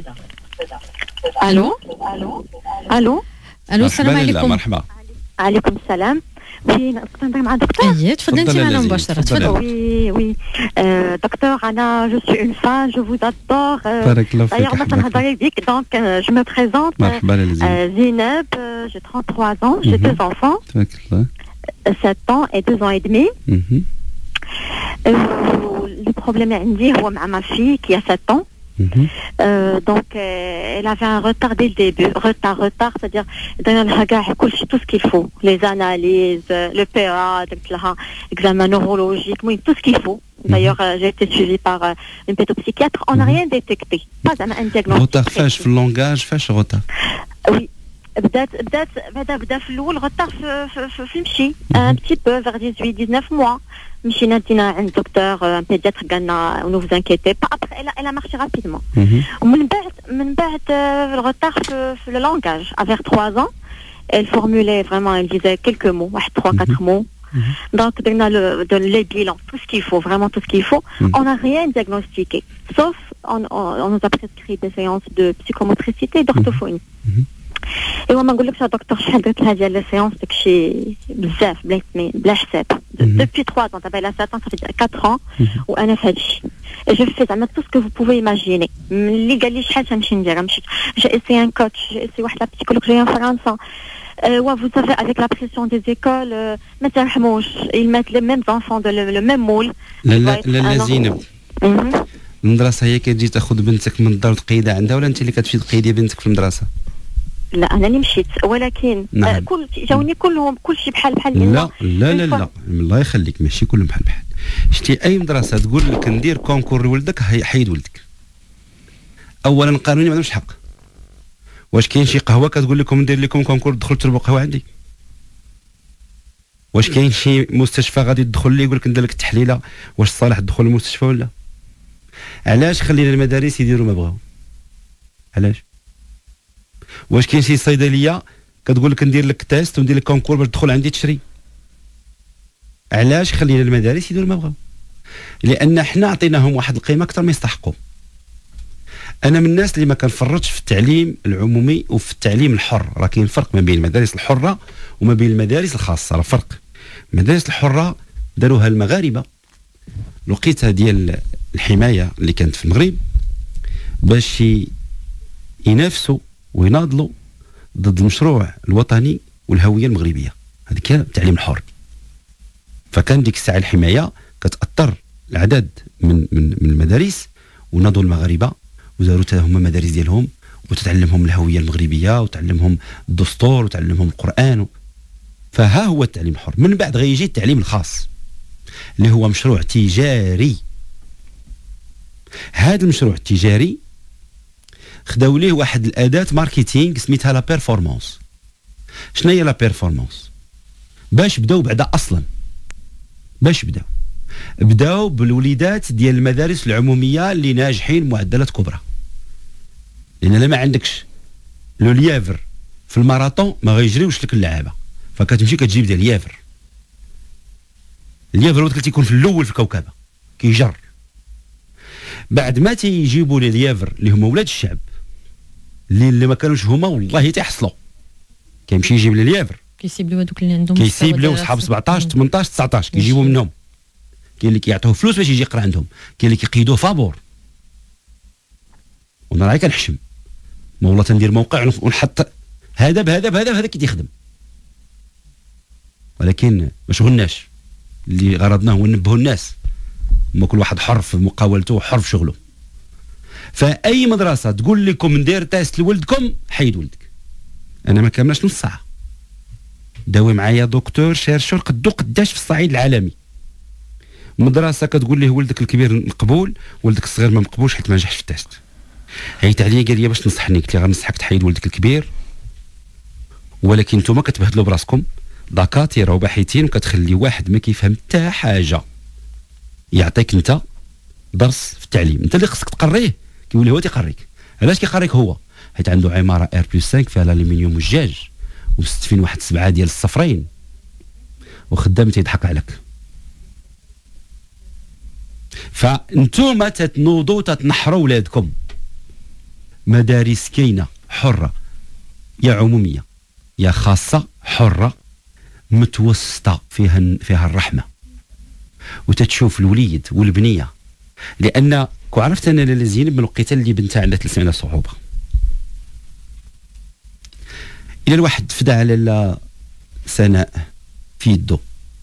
الو الو الو الو السلام عليكم. مرحبا. عليكم السلام. وي نقدر نهضر مع دكتور؟ اي تفضلي انت معنا مباشره. تفضلي. وي وي دكتور انا جو سوي اون فان جو فوز ادور. بارك الله فيك. دايوغ مثلا نهضر بك دونك جو مو بريزونت. مرحبا زينب، j'ai trente-trois ans, j'ai deux enfants. تبارك الله. sept ans et deux ans et demi. Le problème عندي هو مع ma fille qui a sept ans. Euh, donc euh, elle avait un retard dès le début, retard, retard, c'est-à-dire tout ce qu'il faut, les analyses, le P A, l'examen neurologique, oui, tout ce qu'il faut. D'ailleurs, euh, j'ai été suivie par euh, une pédopsychiatre, on n'a rien détecté, pas un diagnostic. Retard fâche le langage, fâche retard. Oui. بدات بدات بدا بدا في الاول غطار في في, في, في المشي ان بتي بو فيغ ثمانية عشر موا. مشينا دينا عند دكتور بيدياتر قالنا نو فوز انكيتي با ابخي الا الا مارشي رابيدمون. ومن بعد من بعد الغطار في, في لو لونغاج افيغ ثلاثة ans elle formulait vraiment, elle disait quelques mots, واحد trois quatre mots. Donc درنا le les bilans, tout ce qu'il faut, vraiment tout ce qu'il faut. On n'a rien diagnostiqué, sauf on, on, on nous a prescrit des séances de psychomotricité, d'orthophonie. ايوا ما نقولكش دكتور شحال درت لها ديال لي سيونس داكشي بزاف بلا سمين بلا حساب. دوبي ثلاثة ans دابا لا سبعة ans صافي quatre ans وانا في هادشي جو في زعما تو سكو فو بوفي ايماجيني. ملي قال لي شحال تنمشي ندير، مشيت جا اسي ان كوتش، جا اسي واحد لا بسيكولوجيه في فرنسا. وا فو سافي افيك لا بريسيون دي زيكول ما ترحموش، ils mettent les mêmes enfants de le même moule. لا لا لا زينب، المدرسه هي كتجي تاخذ بنتك من الدار تقيدها عندها، ولا انت اللي كتمشي تقيدي بنتك في المدرسه؟ لا انا اللي مشيت، ولكن نعم. آه كل جاوني كلهم كلشي بحال بحال. لا لا لا لا الله يخليك ماشي كلهم بحال بحال. شتي اي مدرسه تقول لك ندير كونكور لولدك حيد ولدك. اولا قانوني ما عندهمش حق. واش كاين شي قهوه كتقول لكم ندير لكم كونكور دخلوا تشربوا قهوه عندي؟ واش كاين شي مستشفى غادي تدخل لي يقول لك ندير لك التحليله واش صالح تدخل للمستشفى ولا؟ علاش خلينا المدارس يديروا ما بغاو؟ علاش؟ واش كاين شي صيدليه كتقول لك ندير لك تيست وندير لك كونكور باش تدخل عندي تشري؟ علاش خلينا المدارس يديروا ما بغاو؟ لان حنا عطيناهم واحد القيمه اكثر ما يستحقوا. انا من الناس اللي ما كنفرطش في التعليم العمومي وفي التعليم الحر. راه كاين فرق ما بين المدارس الحره وما بين المدارس الخاصه، راه فرق. المدارس الحره داروها المغاربه الوقيته ديال الحمايه اللي كانت في المغرب باش ينافسوا ويناضلوا ضد المشروع الوطني والهويه المغربيه. هذا كان التعليم الحر. فكان ديك الساعه الحمايه كتاثر العدد من من من المدارس وناضوا المغاربه وداروا حتى هما مدارس ديالهم وتتعلمهم الهويه المغربيه وتعلمهم الدستور وتعلمهم القران. فها هو التعليم الحر. من بعد غيجي التعليم الخاص اللي هو مشروع تجاري. هذا المشروع التجاري خداو ليه واحد الاداه ماركتينغ سميتها لا بيرفورمانس. شنو هي لا بيرفورمانس؟ باش بداو بعدا اصلا باش بداو بداو بالوليدات ديال المدارس العموميه اللي ناجحين معدلات كبرى. لان لما عندكش لو ليافر في الماراطون ما غيجريوش لك اللعابه، فكتمشي كتجيب ديال اليافر. اليافر هو تيكون في الاول في الكوكبه كيجر. بعد ما تيجيبوا لي اليافر اللي هما ولاد الشعب اللي, اللي ما كانوش هما والله تيحصلوا، كيمشي يجيب لي اليافر كيسيبليو هذوك اللي عندهم كيسيبليو صحاب سبعطاش ثمنطاش تسعطاش كيجيبوا منهم. كاين اللي كيعطوه فلوس باش يجي يقرا عندهم، كاين اللي كيقيدوه فابور. وانا راه كنحشم ما والله تندير موقع ونحط هذا بهذا بهذا بهذا كي تيخدم، ولكن ما شغلناش. اللي غرضناه هو ننبهوا الناس، ما كل واحد حر في مقاولته وحر في شغله. فاي مدرسه تقول لكم ندير تيست لولدكم حيد ولدك. انا ما كاملاش نص ساعه داوي معايا دكتور شيرشو قدو قداش في الصعيد العالمي. مدرسه كتقول ليه ولدك الكبير مقبول ولدك الصغير ما مقبولش حيت ما نجحش في التيست. عيط عليا قال لي باش تنصحني، قلت له غنصحك تحيد ولدك الكبير، ولكن نتوما كتبهدلوا براسكم دكاتره وباحثين وكتخلي واحد ما كيفهم حتى حاجه يعطيك انت درس في التعليم. انت اللي خصك تقريه، كيولي هو تيقريك. علاش كيقريك هو؟ حيت عنده عماره ار بلس خمسة فيها الالومنيوم والجاج ومستفين واحد سبعه ديال الصفرين وخدام تيضحك عليك. فانتوما تتنوضوا تتنحروا ولادكم. مدارس كاينه حره يا عموميه يا خاصه، حره متوسطه فيها فيها الرحمه، وتتشوف الوليد والبنيه. لان كو عرفت انا لاله زينب من الوقيته اللي بنتها عندها ثلاث سنين صعوبه، الى الواحد فدا على لا سناء في يدو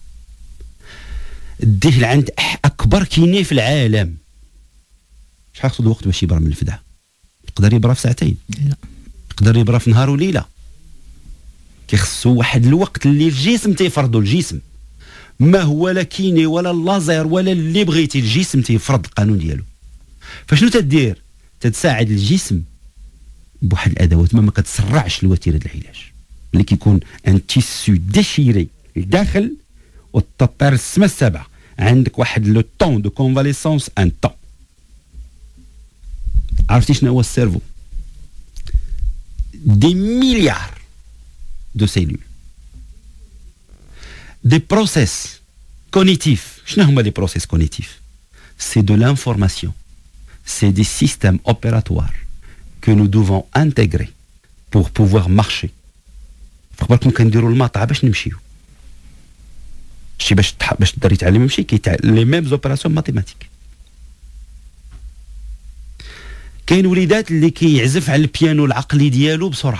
ديه لعند اكبر كيني في العالم. شحال خصو الوقت باش يبرى من الفدعه؟ يقدر يبرى في ساعتين؟ لا، يقدر يبرى في نهار وليله. كيخصو واحد الوقت اللي الجسم تيفرضو. الجسم ما هو لا كيني ولا اللازير ولا اللي بغيتي، الجسم تيفرض القانون ديالو. فشنو تدير؟ تتساعد الجسم بواحد الادوات ما ما كتسرعش الوتيره ديال العلاج، اللي كيكون ان تيسو ديشيري الداخل وتطير السما السبعه. عندك واحد لو طون دو كونفاليسونس ان طون. عرفتي شنو هو السيرفو؟ دي مليار دو سيلول، دي بروسيس كونيتيف. شنو هما لي بروسيس كونيتيف؟ سي دو لانفورماسيون، سي دي سيستيم اوبيراتوار que nous devons intégrer pour pouvoir marcher. فخبركم كنديروا المطعه باش نمشيو. شي باش باش الدري يتعلم يمشي كيتعلم لي ميم زوبيراسيون ماتيماتيك. كاين وليدات اللي كيعزف على البيانو العقلي ديالو بسرعه،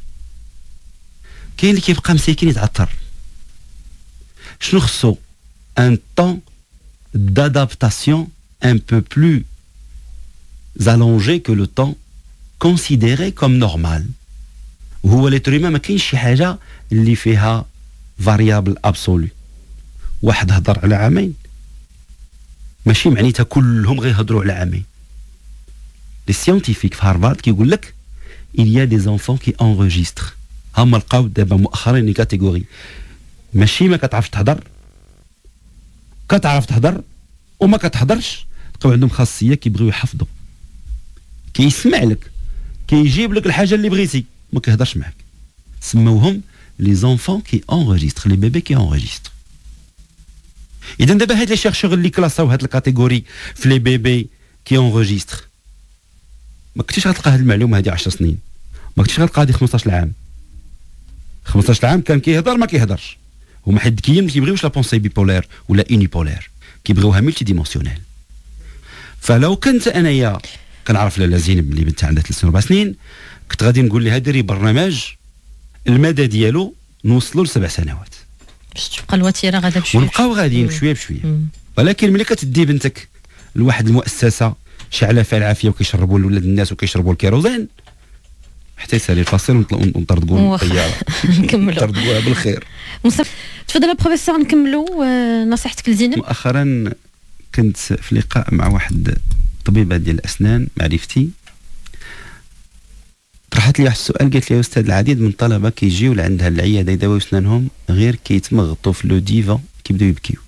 كاين اللي كيبقى مساكين يتعثر. شنو خصو؟ ان طون d'adaptation un peu plus allongé que le temps considéré comme normal. وهو لتريما ما كاينش شي حاجه اللي فيها فاريابل ابسولو. واحد هضر على عامين ماشي معنيتها كلهم غيهضروا على عامين. لي سيانتيفيك في هارفارد كيقول لك il y a des enfants qui enregistrent. هما لقاو دابا مؤخرا ني كاتيجوري ماشي ما كتعرفش تهضر، كتعرف تهضر وما كتهضرش. لقاو عندهم خاصيه كيبغيو يحفظوا، كيسمع لك كيجيب لك الحاجه اللي بغيتي ما كيهضرش معاك. سموهم لي زونفون كي انغيستر، لي بيبي كي انغيستر. اذا دابا هاد لي شيرشور اللي كلاساو هاد الكاتيجوري في لي بيبي كي انغيستر ما كنتيش غتلقى هاد المعلومه هادي عشر سنين، ما كنتيش غتلقى هادي خمسطاش عام. خمسطاش عام كان كيهضر ما كيهضرش. هما حد ذكيين ما كيبغيوش لا بونسي بيبولير ولا اونيبولير، كيبغيوها ملتي ديمونسيونيل. فلو كنت انايا كنعرف لاله زينب اللي بنتها عندها ثلاث سنين اربع سنين، كنت غادي نقول لها ديري برنامج المدى ديالو نوصلوا لسبع سنوات باش تبقى الوتيره غادا بشويه ونبقاو غاديين بشويه بشويه. ولكن ملي كتدي بنتك لواحد المؤسسه شعله فيها العافيه وكيشربوا لولاد الناس وكيشربوا الكيروزين حتى يسالي الفاصل ونطردقوا الطياره نكملوا نطردقوها بالخير. تفضل بروفيسور نكملوا نصيحتك لزينب. مؤخرا كنت في لقاء مع واحد طبيبه ديال الاسنان معرفتي، طرحت لي واحد السؤال، قالت لي يا استاذ العديد من الطلبه كيجيو لعندها العياده يداويو اسنانهم غير كيتمغطوا في لو ديفا كيبداو يبكيو.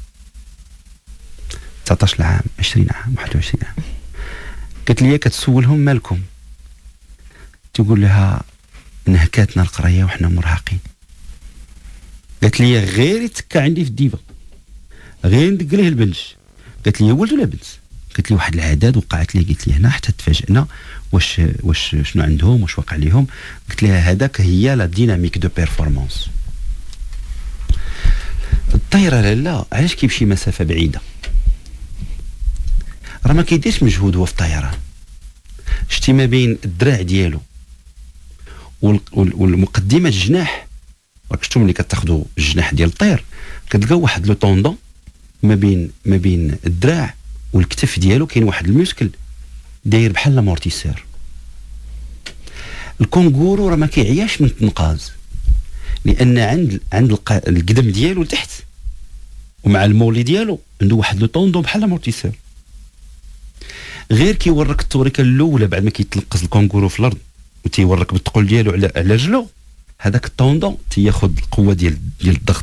تسعطاش عام عشرين عام واحد وعشرين عام. قالت لي كتسولهم مالكم؟ تقول لها نهكاتنا القرايه وحنا مرهقين. قالت لي غير يتكا عندي في الديفا غير ندق ليه البنش. قالت لي ولد ولا بنت؟ قالت لي واحد العدد وقعت لي، قلت لي هنا حتى تفاجئنا واش واش شنو عندهم واش واقع ليهم. قلت لها هذاك هي لا ديناميك دو بيرفورمانس. الطياره لالا علاش كيمشي مسافه بعيده؟ راه ما كيديرش مجهود هو في الطيران. شتي ما بين الدراع ديالو والمقدمه الجناح، راك شفتوا ملي كتاخذوا الجناح ديال الطير كتلقاو واحد لو طوندون ما بين ما بين الدراع والكتف ديالو كاين واحد الموسكل داير بحال لامورتيسور. الكونغورو راه ما كيعياش من التنقاز لان عند عند القدم ديالو لتحت ومع المولي ديالو عنده واحد لو طوندون بحال لامورتيسور. غير كيورك التوريكه الاولى بعد ما كيتلقز الكونغورو في الارض وتيورك بالثقل ديالو على على رجلو، هذاك الطوندون تياخذ القوه ديال ديال الضغط،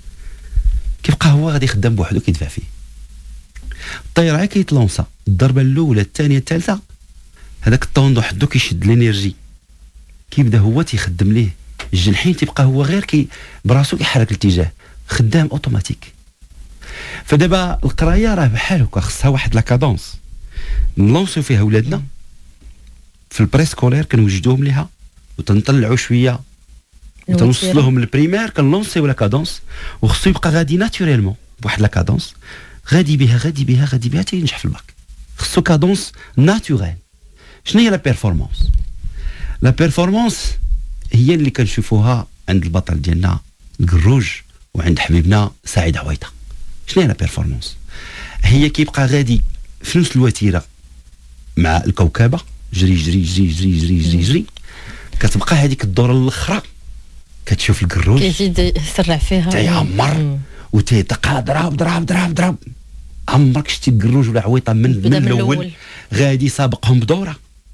كيبقى هو غادي خدام بوحدو كيدفع فيه. الطياره كيتلونسا الضربه الاولى الثانيه الثالثه، هذاك الطوندون حدو كيشد الانرجي، كيبدا هو تيخدم ليه الجنحين، تيبقى هو غير كي براسو كيحرك الاتجاه، خدام اوتوماتيك. فدابا القرايه راه بحال هكا خصها واحد لا كادونس نلونسيو فيها ولادنا في البريسكولير، كنوجدوهم ليها وتنطلعوا شويه وتنوصلوهم للبريمير، كنلونسيو لا كادونس وخصو يبقى غادي ناتوريلمون بواحد لا كادونس، غادي بها غادي بها غادي بها حتى ينجح في الباك. خصو كادونس ناتوريل. شنو هي لا بيرفورمانس؟ لا بيرفورمانس هي اللي كنشوفوها عند البطل ديالنا القروج وعند حبيبنا سعيد عويطه. شنو هي لا بيرفورمانس؟ هي كيبقى غادي في نفس الوتيره مع الكوكبه، جري جري جري جري جري جري جري، كتبقى هذيك الدوره الاخرى كتشوف القروج كيزيد يسرع فيها تيعمر وتيتقى ضرب ضرب ضرب ضرب. عمرك شتي القروج ولا عويطه من, من الاول غادي سابقهم بدوره.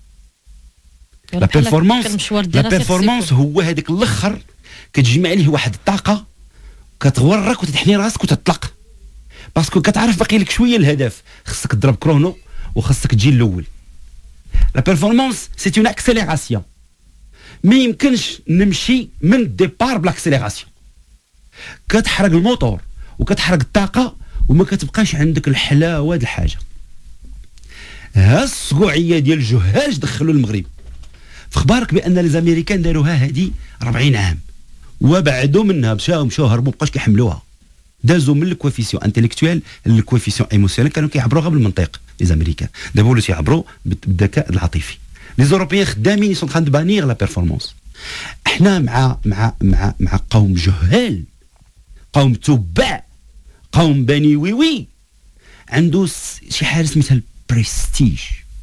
لا بيرفورمانس لا بيرفورمانس هو هذاك الاخر كتجمع عليه واحد الطاقه كتغرك وتتحني راسك وتطلق، باسكو كتعرف باقي لك شويه الهدف، خصك تضرب كرونو وخصك تجي الاول. لا بيرفورمانس سي اون اكسيليراسيون، ما يمكنش نمشي من الديبار بالاكسيليراسيون، كتحرق الموتور وكتحرق الطاقه وما كتبقاش عندك الحلاوه د الحاجه. ها الصقوعيه ديال الجهاج دخلوا المغرب، في اخبارك بان الامريكان داروها هذه أربعين عام وبعدوا منها، مشاو مشاو هربوا مابقاش كيحملوها، دازوا من الكوفيسيون انتيليكتويل للكوفيسيون ايموسيونيل، كانوا كيعبروا غير بالمنطق لي زاميريكان، دابا ولاو تيعبروا بالذكاء العاطفي. لي زوروبيين خدامين سون تران دو بانيغ لا بيرفورمانس. احنا مع مع مع مع قوم جهال، قوم تبع، قوم بني ويوي، عنده شي حاجه سميتها البريستيج.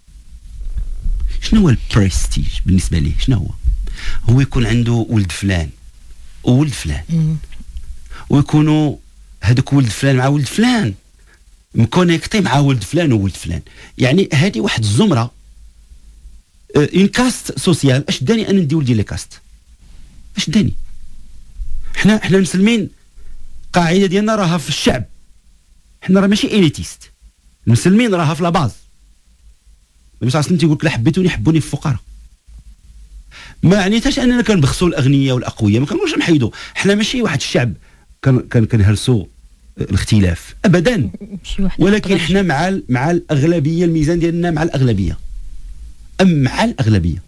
شنو هو البريستيج بالنسبه ليه؟ شنو هو؟ هو يكون عنده ولد فلان وولد فلان، ويكونوا هذوك ولد فلان مع ولد فلان مكونيكتي مع ولد فلان وولد فلان، يعني هذه واحد الزمره، اون كاست سوسيال. اش داني انا ندي ولدي لي كاست؟ اش داني؟ حنا حنا المسلمين القاعده ديالنا راها في الشعب، حنا راه ماشي اليتيست، المسلمين راها في لا باز. النبي صلى الله عليه وسلم تيقول لك لا حبيتوني حبوني في الفقراء. ما عنيتاش اننا كنبخسوا الاغنياء والاقوياء، ما كنقولش نحيدوا، حنا ماشي واحد الشعب كان كان كنهرسوا الاختلاف ابدا، ولكن حنا مع مع الاغلبيه، الميزان ديالنا مع الاغلبيه، ام مع الاغلبيه.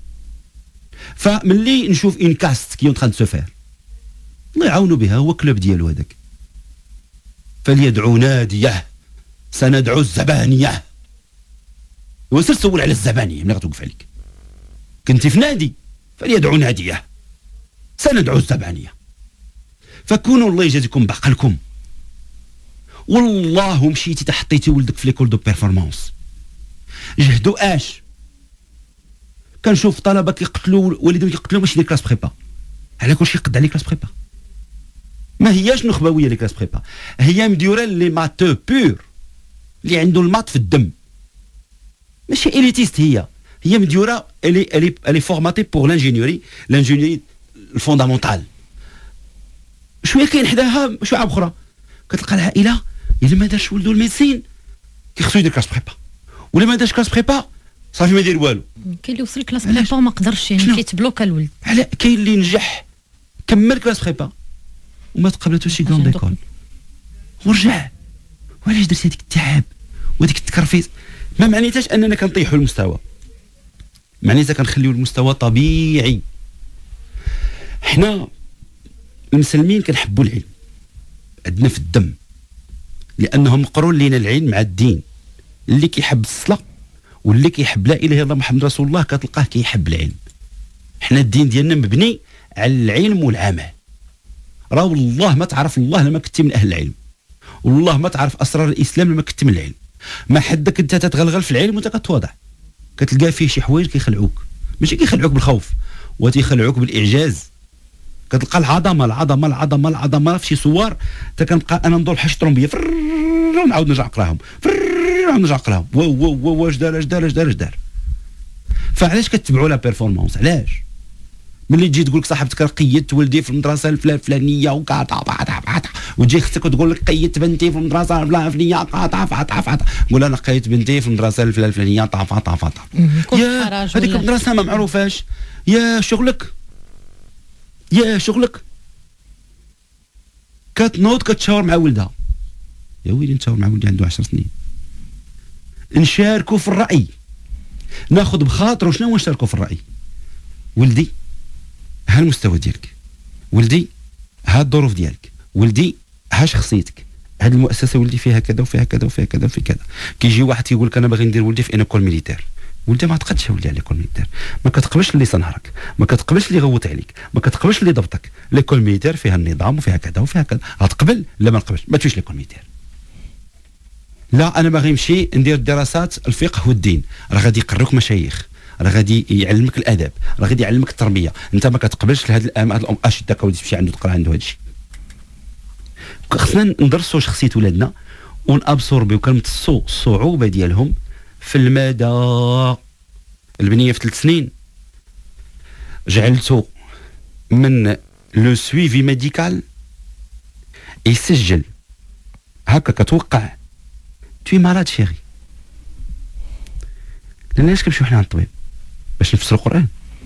فملي نشوف اون كاست كي اون تران دو سو، الله يعاونوا بها، هو كلوب ديالو هذاك، فليدعو ناديه سندعو الزبانيه. وسير سول على الزبانيه ملي غتوقف عليك، كنتي في نادي فليدعو ناديه سندعو الزبانيه. فكونوا الله يجازيكم بعقلكم، والله مشيتي تحطيتي ولدك في ليكول دو بيرفورمانس جهدوا اش كنشوف طلبه كيقتلوا والدهم كيقتلوا باش يدير كلاس بريبا على كلشي يقد عليه كلاس بريبا. ما هياش نخبويه لي كلاس بريبا، هي مديوره لي ماتو بور اللي عنده المات في الدم، ماشي اليتيست. هي هي مديوره الي الي الي فورماتي بور لانجينيوري لانجينيوري الفوندامونتال. شويه كاين حداها شعب اخرى كتلقى العائله الا ما دارش ولدو الميديسين كيخصو يدير كلاس بريبا، ولا ما دارش كلاس بريبا صافي ما يدير والو. كاين اللي وصل كلاس بريبا وما قدرش يعني كيتبلوكا الولد. على كاين اللي نجح كمل كلاس بريبا وما تقبلتو شي كون ديكول ورجع. وعلاش درتي هذيك التعب وهذيك التكرفيس؟ ما معنيتاش اننا كنطيحوا المستوى، معنيتها كنخليو المستوى طبيعي. حنا المسلمين كنحبوا العلم، عندنا في الدم، لانهم مقرون لينا العلم مع الدين. اللي كيحب الصلاه واللي كيحب لا اله الا الله محمد رسول الله كتلقاه كيحب العلم. حنا الدين ديالنا مبني على العلم والعمل. راه والله ما تعرف الله لما كنتي من اهل العلم، والله ما تعرف اسرار الاسلام لما كنتي من العلم. ما حدك انت تتغلغل في العلم وانت كتواضع، كتلقى فيه شي حوايج كيخلعوك، ماشي كيخلعوك بالخوف وتيخلعوك بالاعجاز. كتلقى العظمه العظمه العظمه العظمه في شي صور حتى كنبقى انا ندور بحال شي طرومبيه ونعاود نرجع نقراهم نعاود نرجع نقراهم. واو واو واو واش دار اش دار اش دار اش دار. فعلاش كتبعوا لا بيرفورمانس؟ علاش ملي تجي تقول لك صاحبتك قيدت ولدي في المدرسه الفلانيه وقاطع وتجي اختك وتقول لك قيدت بنتي في المدرسه الفلانيه قاطع فاطع فاطع، قول انا قيدت بنتي في المدرسه الفلانيه طافا طافا طافا. يا هذيك المدرسه ما معروفاش، يا شغلك يا شغلك كتنوض كتشاور مع ولدها. يا ويلي نتشاور مع ولدي عنده عشر سنين. نشاركوا في الراي، ناخذ بخاطره شنو هو نشاركوا في الراي. ولدي ها المستوى ديالك، ولدي ها الظروف ديالك، ولدي ها شخصيتك، هذه المؤسسه ولدي فيها كذا وفيها كذا وفيها كذا وفي كذا. كيجي واحد كيقول لك انا باغي ندير ولدي في انكول ميليتير، ولدي ما تقدش ولدي على ليكول ميليتير، ما كتقبلش اللي صنهرك، ما كتقبلش اللي غوت عليك، ما كتقبلش اللي ضبطك. ليكول ميليتير فيها النظام وفيها كذا وفيها كذا، غتقبل لا ما نقبلش ما تمشيش ليكول ميليتير. لا انا باغي نمشي ندير دراسات الفقه والدين، راه غادي يقروك مشايخ، راه غادي يعلمك الادب، راه غادي يعلمك التربيه، انت ما كتقبلش لهاد الام هاد الام اش داك ولدي تمشي عنده تقرا عنده هاد الشيء. خصنا ندرسوا شخصيه ولادنا ونابسوربيو كنمتصوا الصعوبه ديالهم في المدى. البنيه في ثلاث سنين جعلته من لو سويفي ميديكال يسجل هكا كتوقع توي مالاد شيري. لان علاش كنمشيو حنا عند الطبيب؟ باش نفسروا القران.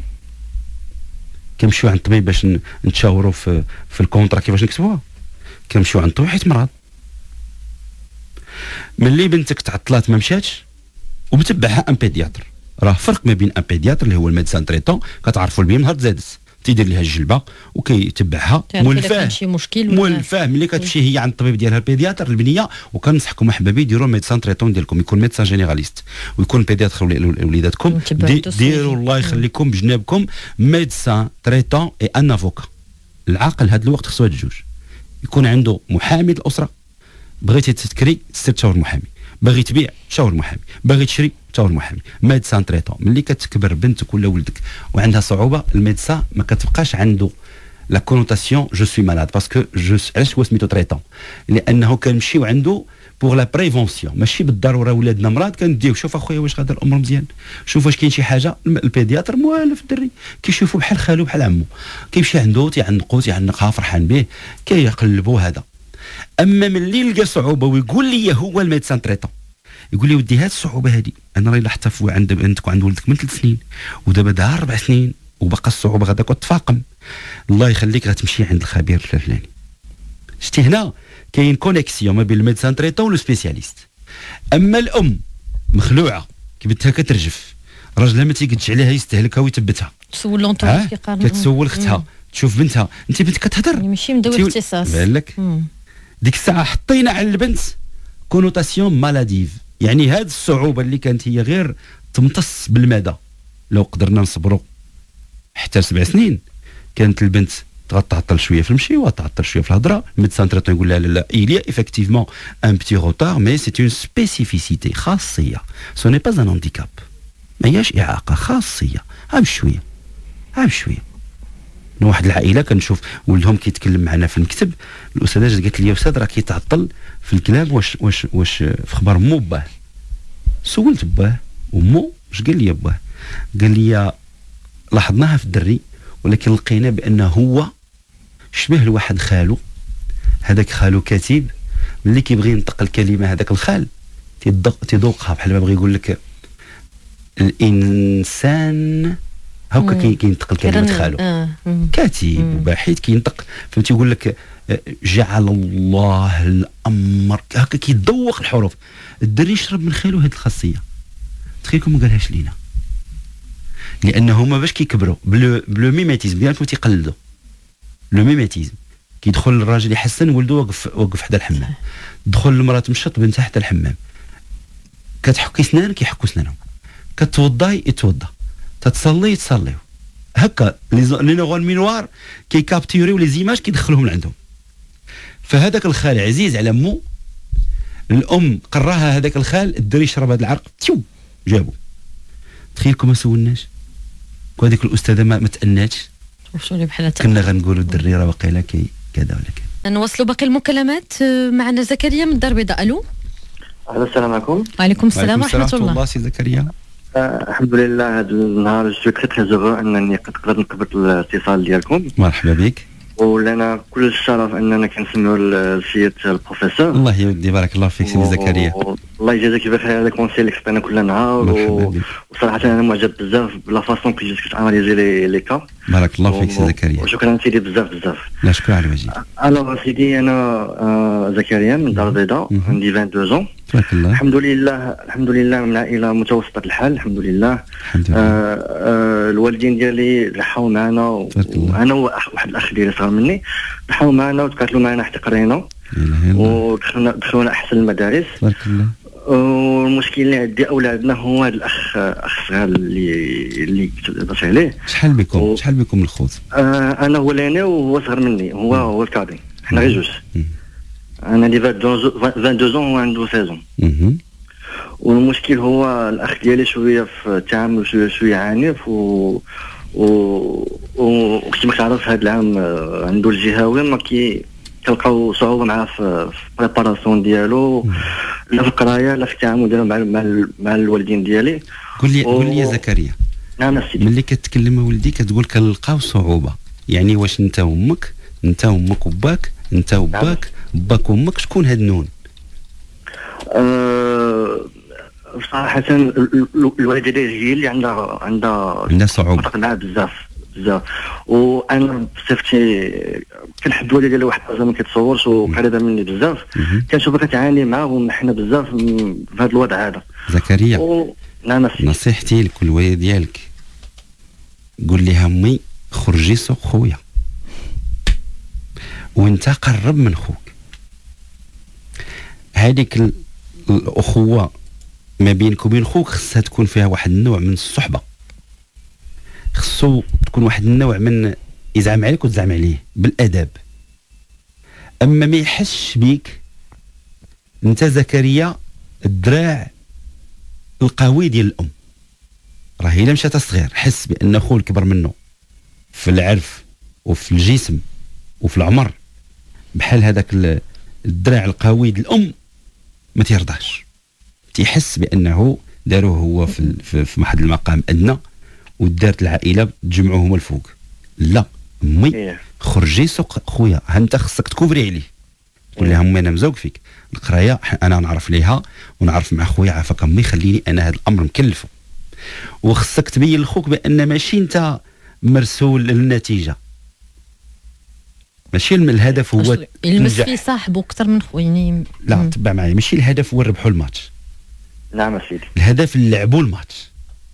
كنمشيو عند الطبيب باش نتشاوروا في في الكونطرا كيفاش نكتبوها. كنمشيو عند الطبيب حيت مرض. ملي بنتك تعطلات ما مشاتش ومتبعها ان بيدياتر، راه فرق ما بين ان بيدياتر اللي هو الميدسان تريتون كتعرفوا البيه نهار تزادس تيدير ليها الجلبه وكيتبعها مولفاه مولفاه. ملي كتمشي هي عند الطبيب ديالها البيدياتر البنيه، وكنصحكم احبابي ديروا الميدسان تريتون ديالكم، يكون ميدسان جينيراليست ويكون بيدياتر وليداتكم. دي ديروا الله يخليكم بجنابكم ميدسان تريتون اي ان افوكا. العاقل هذا الوقت خصو هاد الجوج، يكون عنده محامي الاسره. بغيتي تسكري سير تشاور محامي، باغي تبيع شاور محامي، باغي تشري شاور محامي. ميدسان تريتون. ملي كتكبر بنتك ولا ولدك وعندها صعوبه، الميدسان ما كتبقاش عنده لا كونوتاسيون جو سوي مالاد باسكو جو. علاش هو سميتو تريتون؟ لانه كنمشيو عنده بوغ لا بريفونسيون، ماشي بالضروره ولادنا مرض كنديو شوف اخويا واش غادا الامور مزيان، شوف واش كاين شي حاجه. البيدياتر موالف الدري كيشوفوا بحال خالو بحال عمو، كيمشي عنده تيعنقو تيعنقها فرحان به كيقلبوا هذا. اما ملي لقى صعوبه ويقول لي هو الميدسان تريتون يقول لي ودي هاد الصعوبه هذه انا راه لاحظتها عند بنتك وعند ولدك من ثلاث سنين ودابا دار اربع سنين وبقى الصعوبه غادا كتفاقم، الله يخليك غتمشي عند الخبير الفلاني. شتي هنا كاين كونيكسيون ما بين الميدسان تريتون ولو سبيسياليست. اما الام مخلوعه كبتها كترجف، راجلها ما تيقدش عليها يستهلكها ويثبتها، تسول لونطوج كيقارن كتسول اختها تشوف بنتها انت بنتك كتهضر ماشي مدوي اختصاص بالك. ديك الساعه حطينا على البنت كونوتاسيون مالاديف، يعني هاد الصعوبه اللي كانت هي غير تمتص بالمدى. لو قدرنا نصبروا حتى سبع سنين كانت البنت تغطعطل شويه في المشي وتعطل شويه في الهضره. الميدسان تريتون يقول لها لا لا il y a effectivement un petit retard mais c'est une spécificité خاصيه ce n'est pas un handicap ما هياش اعاقه خاصيه. ها بشويه ها بشويه. واحد العائله كنشوف ولدهم كيتكلم معنا في المكتب، الاستاذه جات قالت لي يا استاذ راه كيتعطل في الكلام، واش واش واش في خبر مو باه؟ سولت باه ومو اش قال لي باه؟ قال لي لاحظناها في الدري ولكن لقينا بانه هو شبه لواحد خالو، هذاك خالو كاتب ملي كيبغي ينطق الكلمه هذاك الخال تيذوقها بحال ما بغى يقول لك الانسان هاكا كينطق كلمه خالو. آه. كاتب وباحث كينطق فهمتي، يقول لك جعل الله الامر هاكا كيذوق الحروف. الدري يشرب من خالو هذه الخاصيه، تخيلكم ما قالهاش لينا لانه هما باش كيكبروا بلو بلو ميماتيزم ديالهم تيقلدوا لو ميماتيزم. كيدخل الراجل يحسن ولده واقف واقف حدا الحمام، دخل المراه تمشط بنتها حتى الحمام، كتحكي سنان كيحكوا سنانهم، كتوضا يتوضا، تتصلي يتصليو، هكا لي نورون مينوار كيكابتوريو لي زيماج كيدخلوهم لعندهم. فهذاك الخال عزيز على مو، الام قراها هذاك الخال، الدري يشرب هذا العرق تيو جابو. تخيلكم ما سولناش وهذيك الاستاذه ما, ما تأناتش، كنا غنقولوا الدري راه واقيلا كي كذا ولا كذا. نواصلوا باقي المكالمات. معنا زكريا من الدار البيضاء. الو السلام عليكم. وعليكم السلام ورحمه الله. الله سي زكريا. آه الحمد لله هذا النهار جو تري تري زوغو انني قدرت نقبل الاتصال ديالكم. مرحبا بك. ولنا كل الشرف اننا كنسمعوا السيد البروفيسور. الله يودي بارك الله فيك سيدي زكريا. الله يجازيك بخير على الكونسيل اللي كتعطينا كل نهار. وصراحه انا معجب بزاف بلا فاصون كي جيت كتاناليزي لي لي كا. بارك الله فيك سيدي زكريا. وشكرا سيدي بزاف بزاف. لا شكرا على وجهك. الوغ سيدي انا آه زكريا من الدار البيضاء، عندي اثنين وعشرين سنه. تبارك الله. الحمد لله الحمد لله من عائله متوسطه الحال الحمد لله. الحمد لله. آه آه الوالدين ديالي رحاو معنا، وانا وواحد الاخ ديالي صغر مني رحاو معنا وتكاتلوا معنا حتى قرينا ودخلنا دخلنا احسن المدارس. تبارك الله. والمشكل اللي عندي اولادنا هو هذا الاخ اخ صغير اللي اللي كتهضرش عليه. شحال بكم و... شحال بكم الخوت؟ آه انا هو لاني وهو صغر مني، هو هو الكادي، حنا غير جوج. انا اللي اثنين وعشرين سنه وهو عنده ستة عشر. والمشكل هو الاخ ديالي شويه في التعامل شويه شويه عنيف، و و وكما كتعرف هذا العام عنده الجهوي ما كي كنلقاو صعوبه معاه في البريباراسيون ديالو، لا في القرايه لا في التعامل ديالو مع مع, مع الوالدين ديالي. قول لي قول لي يا زكريا. نعم سيدي. ملي كتكلم ولدي كتقول كنلقاو صعوبه، يعني واش انت وامك انت وامك وباك انت وباك باك وامك شكون هاد النون؟ أه صراحه الوالده هي اللي عندها عندها عندها صعوبه معاه بزاف بزاف. وانا بصفتي كنحب الوالده ديالي واحد الحاجه ما كيتصورش وقريبه مني بزاف، كنشوفها كتعاني معاهم حنا بزاف في هذا الوضع هذا. زكريا و... نعم سيدي. نصيحتي لك والوالده ديالك قول لها امي خرجي سوق خويا وانت قرب من خوك. هذيك الاخوه ما بينك وبين خوك خصها تكون فيها واحد النوع من الصحبه، خصو تكون واحد النوع من يزعم عليك وتزعم عليه بالادب. اما ما يحسش بيك انت زكريا الدراع القوي ديال الام، راه الا مشات صغير حس بان خوه الكبر منه في العرف وفي الجسم وفي العمر بحال هذاك الدراع القوي ديال الام ما تيرضاش، تيحس بانه داروه هو في في, في واحد المقام ادنى ودارت العائله تجمعوا هما الفوق. لا امي خرجي سوق خويا، ها انت خصك تكوفري عليه، تقول لها امي انا مزوق فيك القرايه انا نعرف ليها ونعرف مع خويا، عافاك امي خليني انا هذا الامر مكلفه. وخصك تبين لخوك بان ماشي انت مرسول للنتيجه، ماشي الهدف هو يلمس فيه صاحبه اكثر من خويا يعني. لا تبع معايا، ماشي الهدف هو ربحوا الماتش. نعم سيدي. الهدف اللي لعبوا الماتش.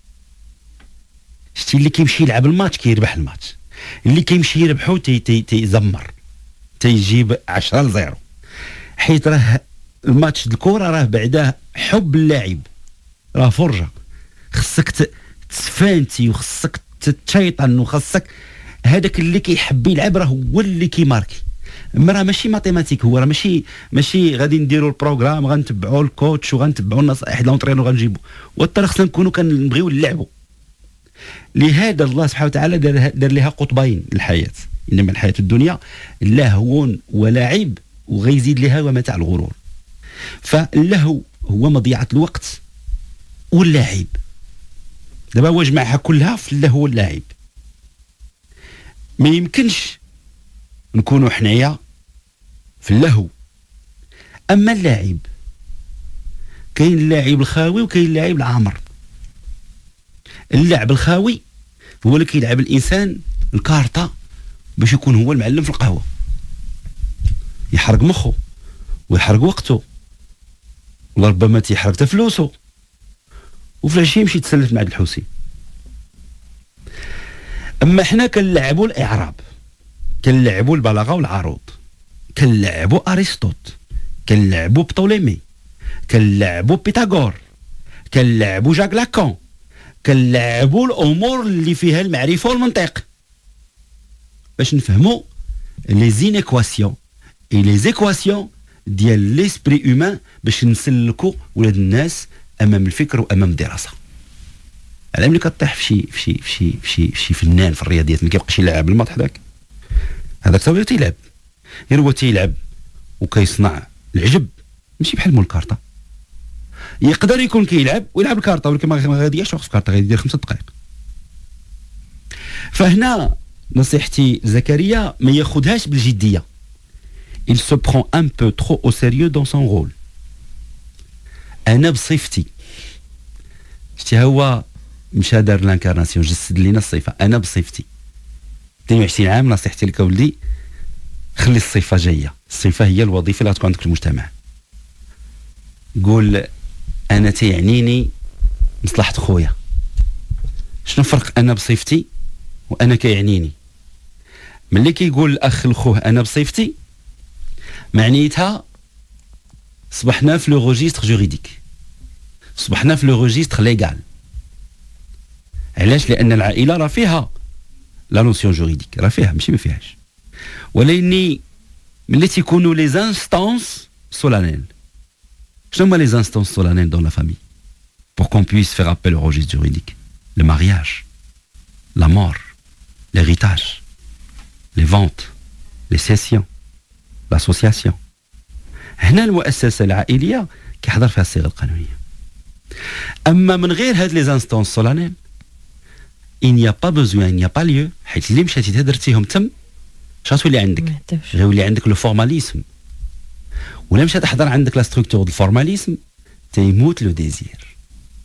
شتي اللي كيمشي يلعب الماتش كيربح الماتش، اللي كيمشي يربحو تي تي تيزمر تيجيب عشرة لزيرو، حيت راه الماتش د الكره راه بعداه حب اللاعب، راه فرجه، خصك تسفانتي وخصك تشيطن وخصك هذاك اللي كيحب يلعب راه هو اللي كيماركي. اما راه ماشي ماتيماتيك، هو راه ماشي ماشي غادي نديروا البروغرام غنتبعوا الكوتش وغنتبعوا النصائح ديال لونطرينور وغنجيبوا، وترى خصنا نكونوا كنبغيو نلعبوا. لهذا الله سبحانه وتعالى دار, دار لها قطبين الحياه، انما الحياه الدنيا لهو ولعب وغيزيد لها ومتاع الغرور. فاللهو هو مضيعه الوقت واللعب. دابا هو جمعها كلها في اللهو واللعب. ما يمكنش نكونوا حنايا في اللهو. اما اللاعب كاين اللاعب الخاوي وكاين اللاعب العامر. اللاعب الخاوي هو اللي كيلعب الانسان الكارطه باش يكون هو المعلم في القهوه، يحرق مخه ويحرق وقته وربما تيحرق حتى فلوسه، وفي العشيه يمشي يتسلف مع الحوسي. اما حنا كنلعبوا الاعراب، كنلعبوا البلاغه والعروض، كنلعبوا ارسطوط، كنلعبوا بطوليمي، كنلعبوا بيتاغور، كنلعبوا جاك لاكون، كنلعبوا الامور اللي فيها المعرفه والمنطق باش نفهموا لي زينيكواسيون اي لي زيكواسيون ديال ليسبري هومان باش نسلكوا ولاد الناس امام الفكر وامام الدراسه. على ملي كطيح في شي في شي في شي في شي, في شي فنان في الرياضيات ما كيبقاش يلعب الماتش هذاك هذاك تا تيلعب، غير هو تيلعب وكيصنع العجب، ماشي بحال مول الكارطه. يقدر يكون كيلعب ويلعب الكارطه ولكن ما غاديش يوقف في الكارطه، غادي يدير خمسة دقائق. فهنا نصيحتي زكريا ما ياخذهاش بالجديه. il se prend un peu trop au sérieux dans son rôle. انا بصفتي شتي هو مشى دار لانكارناسيون، جسد لينا الصفه. انا بصفتي اثنين وعشرين عام، نصيحتي لك اولدي خلي الصفه جايه. الصفه هي الوظيفه اللي غتكون عندك في المجتمع. قول انا تيعنيني مصلحه خويا. شنو الفرق انا بصفتي وانا كيعنيني؟ ملي كيقول الاخ لخوه انا بصفتي معنيتها صبحنا في لو ريجيستر جوريديك، صبحنا في لو ريجيستر ليغال. علاش؟ لان العائله راه فيها لا نوسيون جوريديك، راه فيها ماشي ما فيهاش. ولكن ملي تيكونوا لي انستانس سولانيل. شنو هما لي انستانس سولانيل دون لا فامي pour qu'on puisse faire appel au registre juridique? Le mariage, la mort, l'héritage, les ventes, les cessions, l'association. هنا المؤسسة العائلية كيحضر فيها الصيغة القانونية. أما من غير هاد لي انستانس سولانيل il n'y a pas besoin, il n'y a pas lieu، حيت اللي مشاتي تهدرتيهم تم اش غتولي عندك؟ غيولي عندك لو فورماليسم. ولا مشات تحضر عندك لا ستركتور دو الفورماليسم تيموت لو ديزير.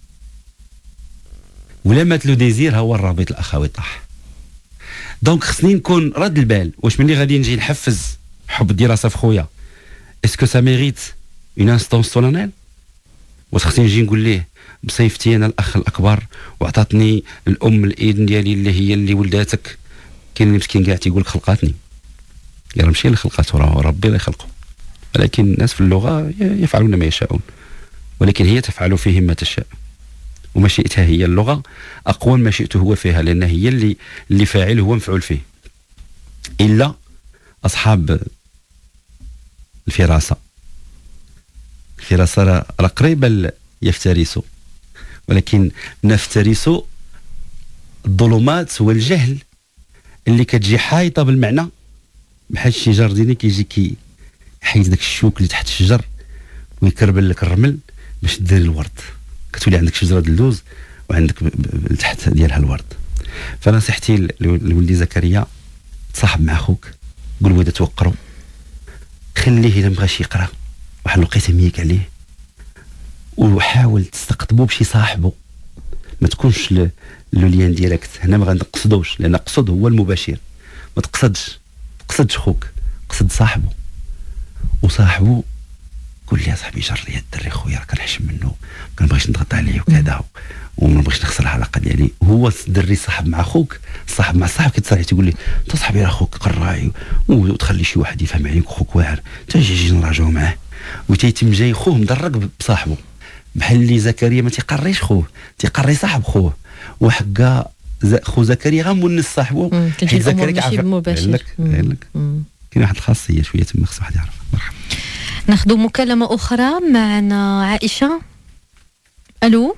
ولا مات لو ديزير هو الرابط الاخوي طاح. دونك خصني نكون رد البال، واش ملي غادي نجي نحفز حب الدراسه في خويا اسكو سا ميريت اون انستونس سولانيل؟ واش خصني نجي نقول ليه بصيفتي انا الاخ الاكبر وعطاتني الام الاذن ديالي اللي هي اللي ولداتك؟ كاين اللي مسكين كاع تيقول لك خلقاتني، يا راه ماشي اللي خلقاته، راه ربي اللي خلقه. ولكن الناس في اللغه يفعلون ما يشاءون، ولكن هي تفعل فيهم ما تشاء. ومشيئتها هي اللغه اقوى ما شئته هو فيها، لان هي اللي اللي فاعل هو مفعول فيه. الا اصحاب الفراسه، الفراسه راه قريبه يفترسوا، ولكن نفترسوا الظلمات والجهل اللي كتجي حايطه بالمعنى، بحال شي جارديني كيجي كي حيد داك الشوك اللي تحت الشجر ويكربل لك الرمل باش دير الورد. كتولي عندك شجره اللوز وعندك تحت ديالها الورد. فنصيحتي لولدي زكريا تصاحب مع خوك، قول له اذا توقروا خليه اذا مبغاش يقرا واحد الوقيته ميك عليه، وحاول تستقطبو بشي صاحبه. ما تكونش لو ليان ديريكت، هنا ما غنقصدوش لان قصد هو المباشر. ما تقصدش تقصدش خوك، قصد صاحبه. وصاحبه قول لي يا صاحبي جر لي الدري خويا راه كنحشم منه، ما كنبغيش نضغط عليه وكذا، وما نبغيش نخسر العلاقه ديالي. هو الدري صاحب مع خوك، صاحب مع صاحب كتصالح تقول لي انت صاحبي راه خوك قراي، وتخلي شي واحد يفهم عليك خوك واعر، حتى يجي نراجعوا معاه. وتيتم جاي خوه مدرك بصاحبه، بحال اللي زكريا ما تيقريش خوه، تيقري صاحب خوه. وحقا خو زكريا غنمون صاحبو حيت زكريا ماشي مباشر لك لك كاين واحد الخاصيه شويه تما خص واحد يعرف. مرحبا. ناخذ مكالمه اخرى معنا عائشه. الو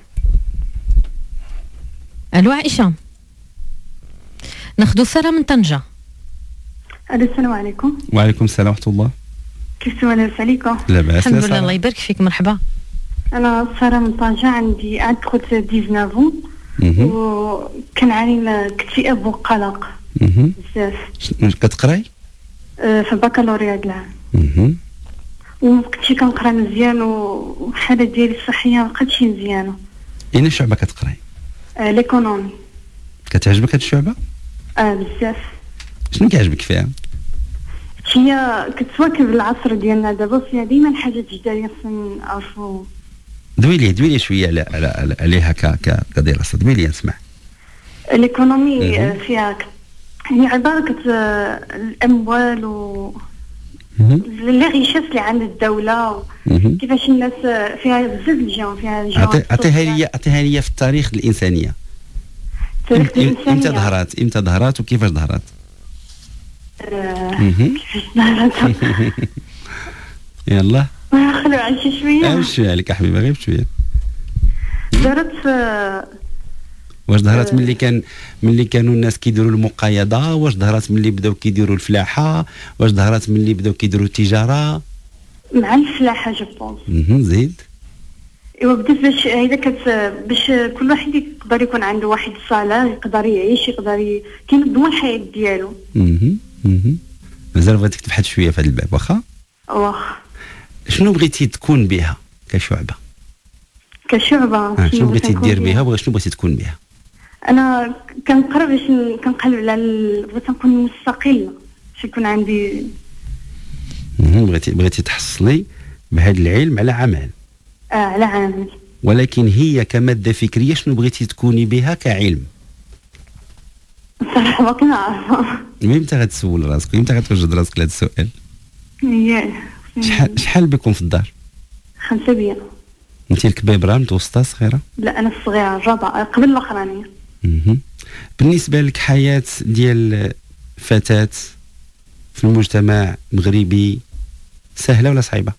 الو عائشه. ناخذ ساره من طنجه. الو السلام عليكم. وعليكم السلام ورحمه الله. كيف لاباس عليكم؟ لاباس الحمد لله الله يبارك فيك. مرحبا. انا ساره من طنجه عندي عاد خوت تسعطاش عام وكنعاني من اكتئاب وقلق بزاف. كتقراي؟ في البكالوريا العام وكنتي كنقرا مزيان والحاله ديالي الصحيه ما بقاتش مزيانه. اين شعبه كتقراي؟ آه ليكونومي. كتعجبك هاد الشعبه؟ اه بزاف. شنو كيعجبك فيها؟ هي كتواكب العصر ديالنا دابا فيها ديما حاجات جديده خصنا نعرفوا. دوي لي دوي لي شويه على على عليها ك كدراسه. دوي لي نسمع. ليكونومي فيها هي عباره كت الاموال و لي ريشيس اللي عند الدوله كيفاش الناس فيها بزاف الجو فيها الجو. عطيها لي عطيها لي في التاريخ الانسانيه. التاريخ الانسانيه امتى ظهرت امتى ظهرت وكيفاش ظهرت؟ كيفاش ظهرت؟ يلا خلو عايشه شويه. امشي عليك حبيبه غير شويه. ظهرت في واش ظهرت ملي كان ملي كانوا الناس كيديروا المقايضه؟ واش ظهرت ملي بداو كيديروا الفلاحه؟ واش ظهرت ملي بداو كيديروا التجاره؟ مع الفلاحه جو بونس. زيد. ايوا بدات باش هيدا كت باش كل واحد يقدر يكون عنده واحد الصاله يقدر يعيش يقدر كينظم الحياه ديالو. اها اها مازال بغيتك تبحث شويه في هذا الباب واخا؟ واخا. شنو بغيتي تكون بها كشعبه؟ كشعبه آه شنو بغيتي دير بها وشنو بغيتي تكون بها؟ انا كنقرا باش كنقلب على بغيت نكون مستقله باش يكون عندي. بغيتي بغيتي تحصلي بهذا العلم على عمل. اه على عمل. ولكن هي كماده فكريه شنو بغيتي تكوني بها كعلم؟ صراحه ما كنعرفها. امتى غتسول راسك؟ امتى غتوجد راسك لهذا السؤال؟ ياه شحال شحال بكم في الدار؟ خمسه بيا. انت الكبيره متوسطه صغيره؟ لا انا الصغيره الرابعه قبل الاخرانيه. اها بالنسبه لك حياه ديال فتاه في المجتمع المغربي سهله ولا صعيبه؟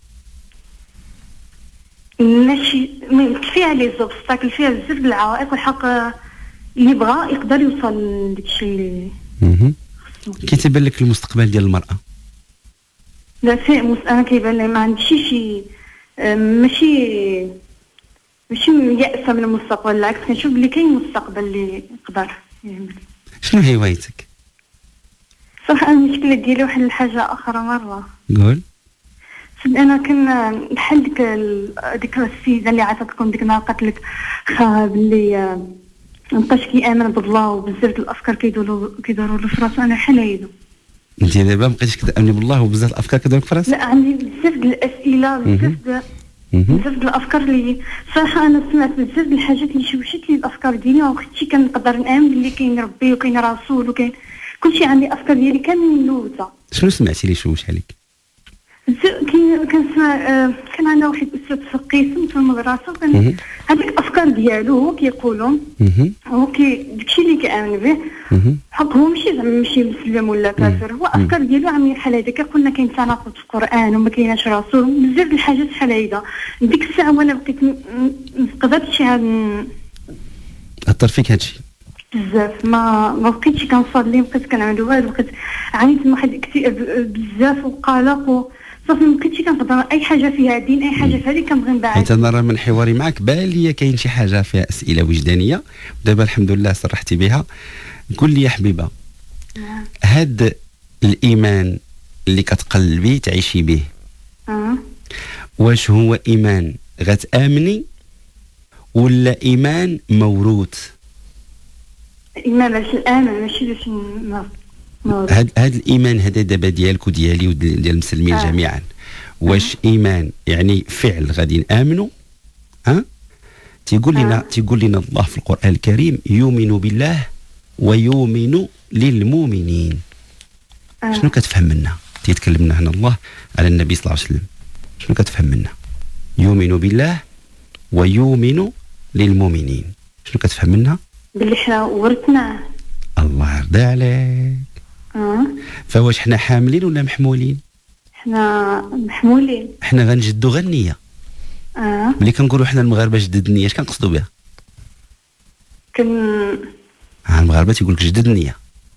ماشي فيها لي زوبستاكل فيها بزاف د العوائق والحق اللي بغى يقدر يوصل لداك الشيء اللي. اها كي تبان لك المستقبل ديال المراه؟ لا في مس... انا كيبان لي ما عنديش شي ماشي ماشي يائسه من المستقبل بالعكس كنشوف بلي كاين مستقبل اللي يقدر يعمل. شنو هوايتك؟ صراحه المشكله ديالي واحد الحاجه اخرى مره. قول. انا كان بحال ديك ديك السيده اللي عطاتكم ديك النهار قالت لك خا بلي مابقاش كيامن بالله وبزاف الافكار كيدوروا كيدوروا له في راسو. انا بحال هيدا. انت دابا مابقيتيش كتامني بالله وبزاف الافكار كيدوروا في راسك؟ لا عندي بزاف د الاسئله بزاف بزاف د الافكار اللي صراحه انا سمعت بزاف د الحاجات اللي شوشت لي الافكار ديالي وختي كنقدر نامن باللي كاين ربي وكاين رسول وكاين كلشي. عندي افكار ديالي كاملين ملوثه. شنو سمعتي اللي شوش عليك؟ كاين كنسمع آه كان عندنا واحد الاستاذ فقيه في المدرسه كان هذيك الافكار ديالو هو كيقولوا هو كي داكشي اللي كيامن به حق هو ماشي زعما ماشي مسلم ولا كافر. هو افكار ديالو عاملين بحال هذاك. قلنا كاين تناقض في القران وما كايناش رسول بزاف د الحاجات بحال هيدا. ديك الساعه وانا بقيت ما قدرتش اثر فيك هادشي بزاف. ما ما بقيتش كنصلي بقيت كنعمل والو بقيت عانيت من واحد الاكتئاب بزاف وقلق صافي ما بقيتش كنقدر اي حاجه فيها دين اي حاجه في هذه كنبغي نبعد. حيت انا راه من حواري معك بان لي كاين شي حاجه فيها اسئله وجدانيه ودابا الحمد لله صرحتي بها. قول لي يا حبيبه هاد الايمان اللي كتقلبي تعيشي به اه واش هو ايمان غتامني ولا ايمان موروث؟ ايمان باش نامن ماشي باش هاد هاد الايمان هذا دابا ديالك وديالي وديال المسلمين آه. جميعا واش آه. ايمان يعني فعل غادي نامنوا؟ ها أه؟ تيقول لنا آه. تيقول لنا الله في القران الكريم يؤمن بالله ويؤمن للمؤمنين. آه. شنو كتفهم منها؟ تيتكلمنا هنا الله على النبي صلى الله عليه وسلم. شنو كتفهم منها؟ يؤمن بالله ويؤمن للمؤمنين. شنو كتفهم منها؟ باللي حنا ورثناه. الله يرضي عليك. اه فواش حنا حاملين ولا محمولين؟ حنا محمولين. حنا غنجدوا غير النيه. اه ملي كنقولوا حنا المغاربه جدد النيه اش كنقصدوا بها؟ كن ها المغاربه تيقول لك جدد النيه.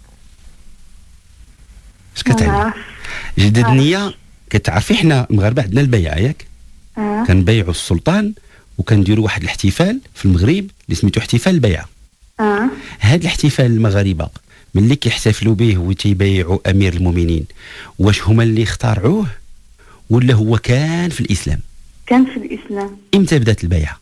اش كتعني؟ جدد النيه كتعرفي حنا المغاربه عندنا البيعه ياك؟ اه كنبيعوا السلطان وكنديروا واحد الاحتفال في المغرب اللي سميتو احتفال البيعه. اه هذا الاحتفال المغاربه ملي كيحتفلوا به وتيبايعوا امير المؤمنين، واش هما اللي اخترعوه ولا هو كان في الاسلام؟ كان في الاسلام. امتى بدات البيعه؟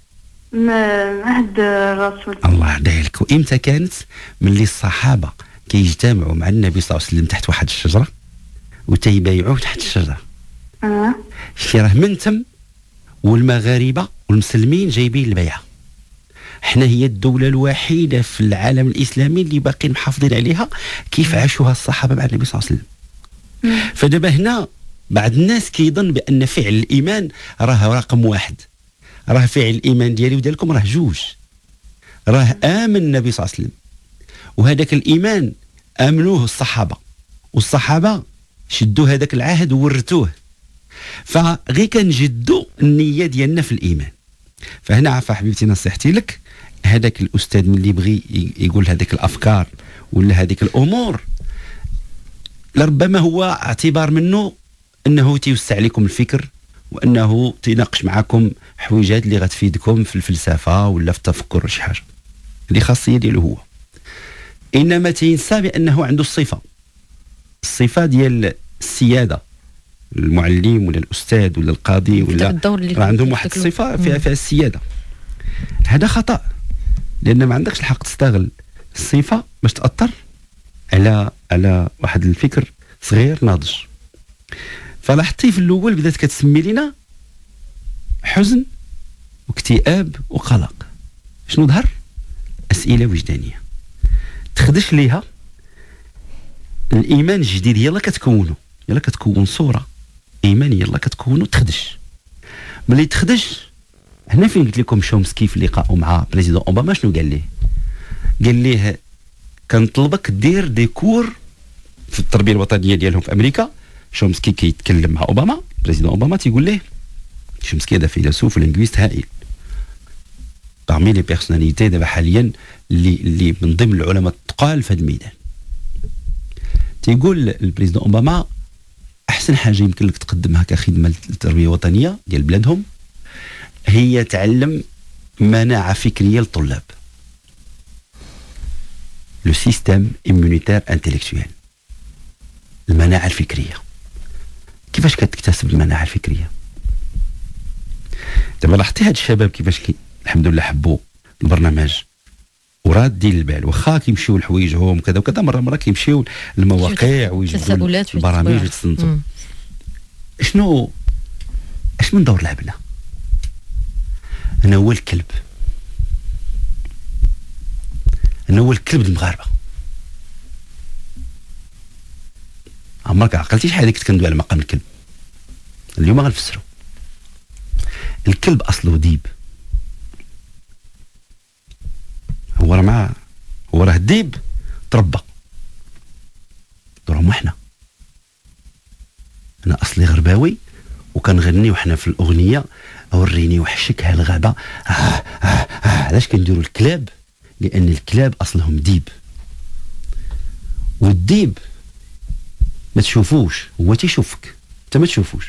عهد الرسول. الله يرضيك. وامتى كانت؟ ملي الصحابه كيجتمعوا مع النبي صلى الله عليه وسلم تحت واحد الشجره وتيبايعوه تحت الشجره. اه شتي راه من تم والمغاربه والمسلمين جايبين البيعه. حنا هي الدوله الوحيده في العالم الاسلامي اللي باقيين محافظين عليها كيف عاشوها الصحابه مع النبي صلى الله عليه وسلم. فدابا هنا بعض الناس كيظن بان فعل الايمان راه رقم واحد، راه فعل الايمان ديالي وديالكم راه جوج. راه امن النبي صلى الله عليه وسلم وهذاك الايمان امنوه الصحابه، والصحابه شدوا هذاك العهد وورثوه، فغي كنجدوا النيه ديالنا في الايمان. فهنا عفا حبيبتي نصيحتي لك، هذاك الاستاذ ملي يبغي يقول هذيك الافكار ولا هذيك الامور لربما هو اعتبار منه انه تيوسع عليكم الفكر وانه تيناقش معكم حويجات اللي غتفيدكم في الفلسفه ولا في التفكر ولا شي حاجه اللي خاصيه ديالو هو، انما تينسى بانه عنده الصفه الصفه ديال السياده، المعلم ولا الاستاذ ولا القاضي ولا راه عندهم واحد الصفه فيها فيها السياده. هذا خطا، لان ما عندكش الحق تستغل الصفه باش تاثر على على واحد الفكر صغير ناضج. فلاحظتي في الاول بدات كتسمي لنا حزن واكتئاب وقلق. شنو ظهر؟ اسئله وجدانيه تخدش ليها الايمان الجديد يلا كتكونه، يلا كتكون صوره ايمانيه يلا كتكونوا تخدش. ملي تخدش هنا فين قلت لكم شومسكي في لقائه مع بريزيدون اوباما شنو قال ليه؟ قال ليه كنطلبك دير ديكور في التربيه الوطنيه ديالهم في امريكا. شومسكي كيتكلم مع اوباما، بريزيدون اوباما تيقول ليه، شومسكي هذا فيلسوف ولينغويست هائل parmi لي بيرسوناليتي دابا حاليا اللي اللي من ضمن العلماء الثقال في هذا الميدان. تيقول البريزيدون اوباما احسن حاجه يمكن لك تقدمها كخدمه للتربيه الوطنيه ديال بلادهم هي تعلم مناعه فكريه للطلاب، لو سيستيم امونيتير انتيليكتويل، المناعه الفكريه. كيفاش كتكتسب المناعه الفكريه؟ دابا لاحظتي هاد الشباب كيفاش كي الحمد لله حبوا البرنامج ورادين البال، واخا كيمشيو لحوايجهم كذا وكذا، مره مره كيمشيو للمواقع ويجبدوا البرامج ويتصنتوا. شنو اش من دور لعبنا؟ انا هو الكلب، انا هو الكلب المغاربه. عمرك عقلتي شحال هذيك كندوي على مقام الكلب؟ اليوم غنفسروا. الكلب اصله ديب، هو راه مع هو راه الديب تربى دورهم احنا. انا اصلي غرباوي وكنغني وحنا في الاغنيه اوريني وحشك هالغابه. آه آه آه. علاش كنديروا الكلاب؟ لان الكلاب اصلهم ديب، والديب ما تشوفوش هو تيشوفك انت ما تشوفوش.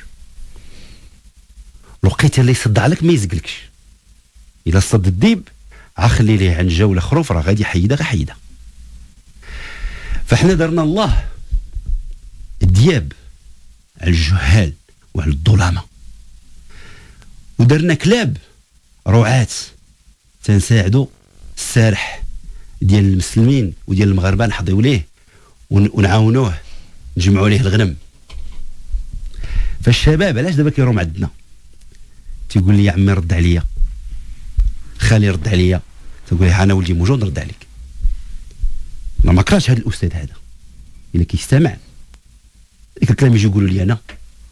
لقيت اللي يصد عليك ما يزقلكش. الا صد الديب عخلي ليه عنجه ولا خروف راه غادي يحيدها غير حيدها. فاحنا درنا الله الدياب على الجهال وعلى الظلامه، ودرنا كلاب رعاة تنساعدوا السارح ديال المسلمين وديال المغاربه نحضيو ليه ونعاونوه نجمعوا ليه الغنم. فالشباب علاش دابا كيروم عندنا تيقول لي يا عمي رد عليا، خالي رد عليا، تقول لي انا ولدي موجود نرد عليك. انا ما كرهتش هذا الاستاذ هذا، الا كيستمع ديك الكلام يجي يقولوا لي انا،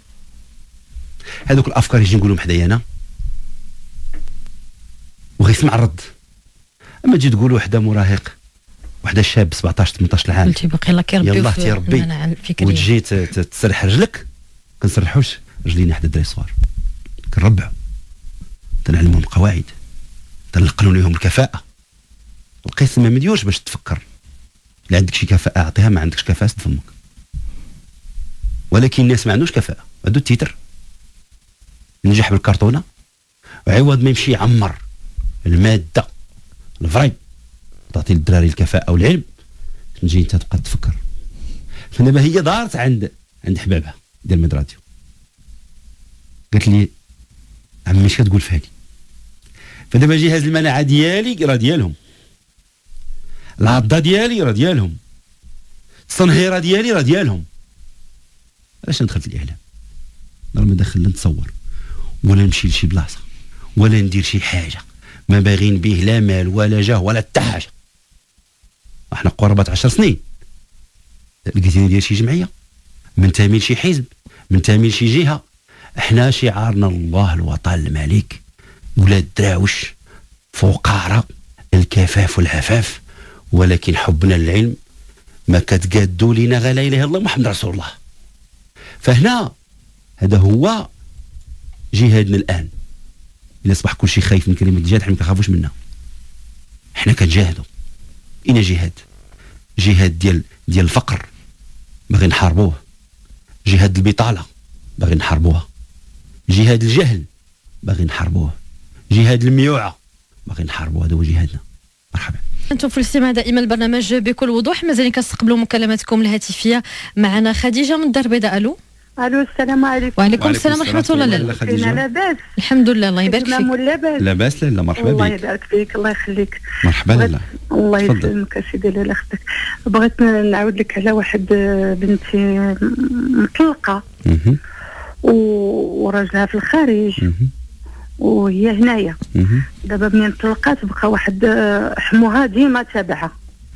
هذوك الافكار يجي نقولهم حدايا انا، وغيسمع الرد. اما تجي تقول وحده مراهق، وحده شاب سبعطاش ثمنطاش عام، قلتي باقي لك يربي يلاه تيربي وتجي تسرح رجلك، كنسرحوش رجلينا حدا الدراري الصغار، كنربعوا تنعلمهم القواعد، تنقلوا لهم الكفاءه. القسم ما مديوش باش تفكر، لا عندك شي كفاءه اعطيها، ما عندكش كفاءه سد فمك. ولكن الناس ما عندوش كفاءه، هادو التيتر نجح بالكرتونه، وعوض ما يمشي يعمر الماده الفري تعطي للدراري الكفاءه والعلم، تجي انت تبقى تفكر. فدابا هي دارت عند عند حبابها ديال المدراديو، قالت لي عمي اش كتقول فهادي؟ فدابا جهاز المناعه ديالي راه ديالهم، العضه ديالي راه ديالهم، الصنهيره ديالي راه ديالهم. علاش ندخل في الاعلام؟ راه ما داخل لا نتصور ولا نمشي لشي بلاصه ولا ندير شي حاجه ما باغين به لا مال ولا جاه ولا حتى حاجه. احنا قرابه عشر سنين لقيتيني ندير شي جمعيه، منتمي لشي حزب، منتمي لشي جهه. احنا شعارنا الله الوطن الملك، ولاد دراوش، فقراء، الكفاف والعفاف، ولكن حبنا للعلم ما كتقادوا لينا غير لا اله الا الله محمد رسول الله. فهنا هذا هو جهادنا الان. الا صبح كل شيء خايف من كلمه الجهاد، حنا ما كنخافوش منها، حنا كنجاهدوا. اين جهاد؟ جهاد ديال ديال الفقر باغي نحاربوه، جهاد البطاله باغي نحاربوها، جهاد الجهل باغي نحاربوه، جهاد الميوعه باغي نحاربوه. هذا هو جهادنا. مرحبا. انتم في الاستماع دائما البرنامج بكل وضوح، مازال كنستقبلوا مكالماتكم الهاتفيه. معنا خديجه من الدار البيضاء. الو. الو السلام عليكم. وعليكم السلام ورحمه الله. لاله خديجه لاباس؟ الحمد لله الله يبارك فيك. لاباس لاباس لاله مرحبا بك. الله يبارك فيك الله يخليك. مرحبا لاله. الله يسلمك اسيدي لاله اختك. بغيت نعاود لك على واحد بنتي مطلقه وراجلها في الخارج وهي هنايا. دابا منين طلقات بقى واحد حموها ديما تابعه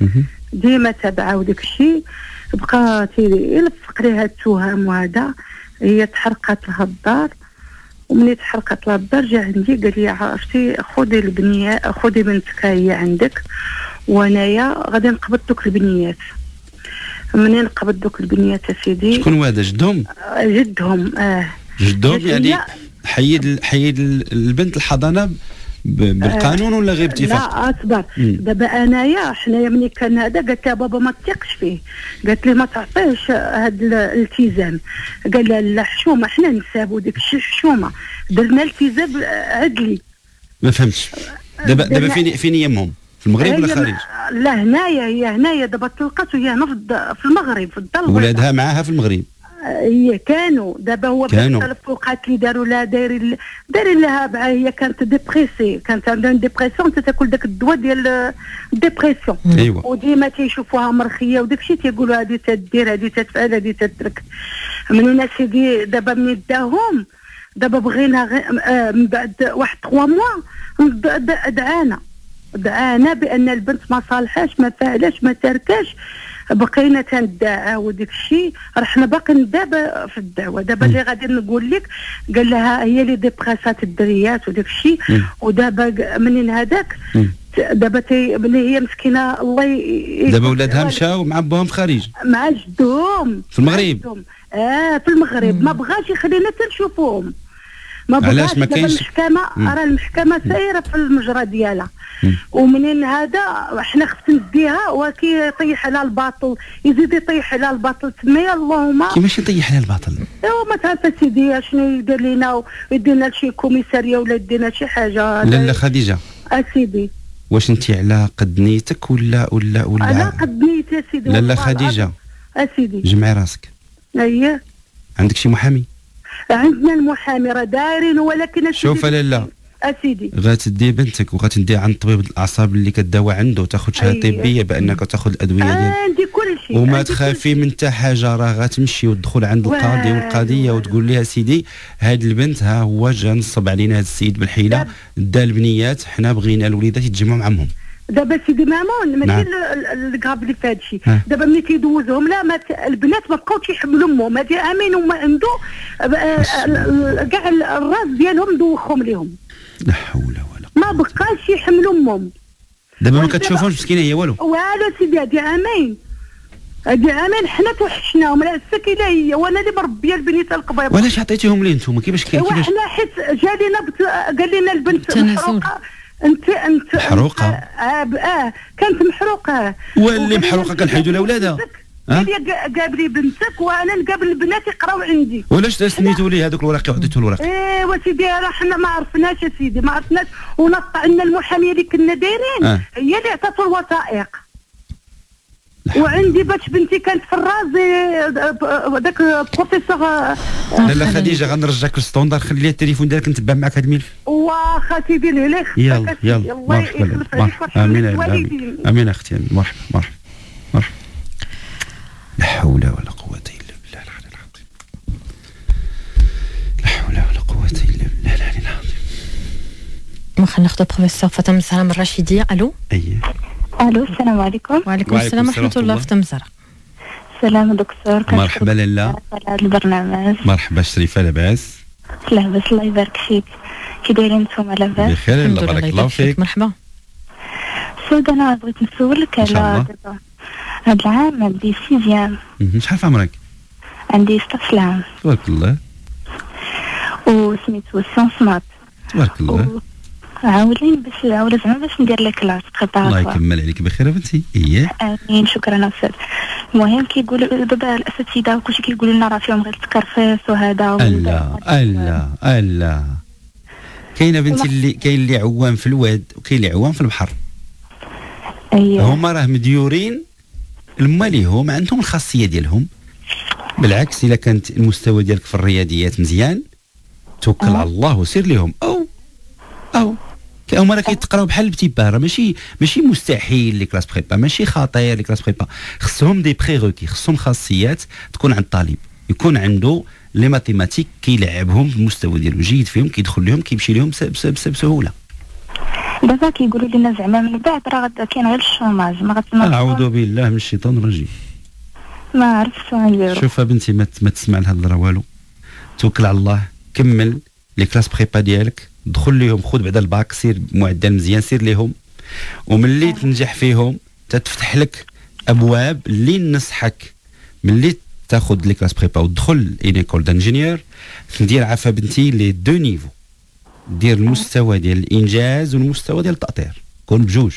ديما تابعه وداك الشيء بقى تيلفق ليها التهم. وهذا هي تحرقت لها الدار، وملي تحرقت لها الدار جا عندي قال لي عرفتي خذي البنيه خذي بنتك هي عندك وانايا غادي نقبض دوك البنيات. منين نقبض دوك البنيات سيدي؟ شكون هو هذا؟ جدهم؟ جدهم اه جدهم يعني حيد حيد البنت الحضانه بالقانون ولا غير باتفاق؟ لا اصبر. دابا انايا حنايا ملي كان هذا قالت لها بابا ما تثقش فيه، قالت لي ما تعطيش هذا الالتزام. قال لها لا حشومه، حنا نسابوا ديك الشيء حشومه، درنا التزام عدلي. ما فهمتش. دابا دابا فين فين يمهم؟ في المغرب ولا خارج؟ لا هنايا، هي هنايا دابا طلقت وهي هنا في المغرب في الدار. ولادها معاها في المغرب؟ هي كانوا دابا هو الفوقات اللي داروا لها دايرين دايرين لها بقى. هي كانت ديبريسي، كانت عندها ديبرسيون، تاكل داك الدواء ديال الديبرسيون. ايوا. وديما تيشوفوها مرخيه وداك الشيء تيقولوا هذه تدير هذه تتفعل هذه تترك. من سيدي دابا ملي داهم دابا بغينا آه من بعد واحد ثلاثة موا دعانا دعانا بان البنت ما صالحاش ما فعلاش ما تركاش. بقينا تندعى وداك الشيء، راه حنا باقيين دابا في الدعوه. دابا اللي غادي نقول لك قال لها هي اللي ديبريسات الدريات وداك الشيء. ودابا منين هذاك دابا تي ملي هي مسكينه الله ي... دابا ولادها مشاو مع باهم خارج مع جدهم في المغرب. اه في المغرب. ما بغاش يخلينا تنشوفوهم، ما بغاش. علاش ما كاينش المحكمه؟ راه المحكمه سايره في المجرى ديالها. ومنين هذا حنا خفت نديها وكي يطيح على الباطل يزيد يطيح على الباطل تما. اللهم كيفاش يطيح على الباطل؟ ايوا ما تعرف سيدي شنو يدير لينا ويدينا لشي كوميساريه ولا يدينا شي حاجه. لا لا خديجه اسيدي واش انت على قد نيتك ولا ولا ولا على قد نيتي سيدي؟ لا لا خديجه اسيدي جمعي راسك. اييه. عندك شي محامي؟ عندنا المحامي راه دايرين، ولكن شوف لالا اسيدي غتدي بنتك وغتدي عند طبيب الاعصاب اللي كداوى عنده وتاخذ شهاده طبيه بانك تاخذ الادويه ديالك. عندي كل شيء وما تخافي من حتى حاجه، راه غتمشي وتدخل عند القاضي والقضيه وتقول لها سيدي هاد البنت ها هو جا نصب علينا هاد السيد بالحيله دا البنيات، حنا بغينا الوليدات يتجمعوا معهم. دابا سيدي مامون ماشي الكابلي في هذا الشيء. دابا ملي كيدوزهم لا ما البنات ما بقاوش يحملوا امهم. هادي امين وما عنده كاع الراس ديالهم دوخهم ليهم. لا حول ولا قوه. ما بقاش يحملوا امهم. دابا ما كتشوفهمش مسكينه هي والو والو سيدي. هادي عامين هادي عامين حنا توحشناهم، لا السكينه هي وانا اللي مربيه البنيته القبيبه. وعلاش عطيتيهم ليه نتوما؟ كيفاش كاين كيفاش حنا حيت جا لينا بت... قال لنا البنت محروقه. انت انت محروقه اه, آه. كانت محروقه واللي محروقه كنحيدوا لها ولادها. قال لي قابلي بنتك وانا نقابل البنات يقراو عندي. ولاش سنيتوا ليه هذوك الوراق وعطيتوا الوراق؟ ايوا سيدي راه حنا ما عرفناش يا سيدي، ما عرفناش. ونطع لنا المحاميه اللي كنا دايرين آه. هي اللي عطاتو الوثائق. وعندي باش بنتي كانت في الرازي داك بروفيسور. لا لا خديجه غنرجعك للستوندار، خلي لي التليفون ديالك نتبع معك هذا الملف. واخا سيدي ليه يلا يلا مرحبا مرحبا. امين امين اختي، مرحبا مرحبا مرحبا. لا حول ولا قوه الا بالله العلي العظيم. لا حول ولا قوه الا بالله العلي العظيم. ما خلينا ناخذ بروفيسور فاطمه الزهراء من الرشيديه. الو. اييه. الو السلام عليكم. وعليكم السلام ورحمه الله. فاطمه الزهراء. سلام دكتور. مرحبا لاله. على هذا البرنامج. مرحبا شريفه، لاباس؟ لاباس الله يبارك فيك. كي دايرين نتوما لاباس؟ بخير الله بارك الله فيك. مرحبا. سود انا بغيت نسولك على هذا العام عندي سيزيام. شحال في عمرك؟ عندي ستة عام. تبارك الله. وسميتو سيونس مات. تبارك الله. عاولين باش عاوله زعما باش ندير لك كلاس قطعه. الله يكمل عليك بخير بنتي. اييه امين شكرا استاذ. المهم كيقولوا دابا الاساتذه وكلشي كيقولوا لنا راه فيهم غير التكرفيس وهذا. الا الا الا كاينه بنتي اللي كاين اللي عوام في الواد وكاين اللي عوام في البحر. اييه هما راه مديورين الماليهم عندهم الخاصيه ديالهم. بالعكس الا كانت المستوى ديالك في الرياضيات مزيان توكل على الله وسير لهم. او او هما راه كيتقراو بحال البتيبا، راه ماشي ماشي مستحيل لي كلاس بريبا، ماشي خطير لي كلاس بريبا. خصهم دي بري روكي، خصهم خاصيات تكون عند الطالب، يكون عنده لي ماتيماتيك كيلعبهم في المستوى ديالو جيد فيهم، كيدخل لهم كيمشي لهم بسهوله. دابا كيقولوا لنا زعما من بعد راه كاين غير الشوماج. ما غتسمع. اعوذ بالله من الشيطان الرجيم. ما عرفتش شنو نديرو. شوف بنتي ما, ما تسمع لهاد راه والو. توكل على الله، كمل لي كلاس بريبا ديالك، دخل ليهم، خذ بعد الباك، سير معدل مزيان، سير ليهم. وملي تنجح فيهم تتفتح لك ابواب اللي ننصحك ملي تاخذ لي كلاس بريبا وتدخل اين ايكول دانجينيور ندير عافا بنتي لي دو نيفو، دير المستوى ديال الانجاز والمستوى ديال التاطير، كون بجوج.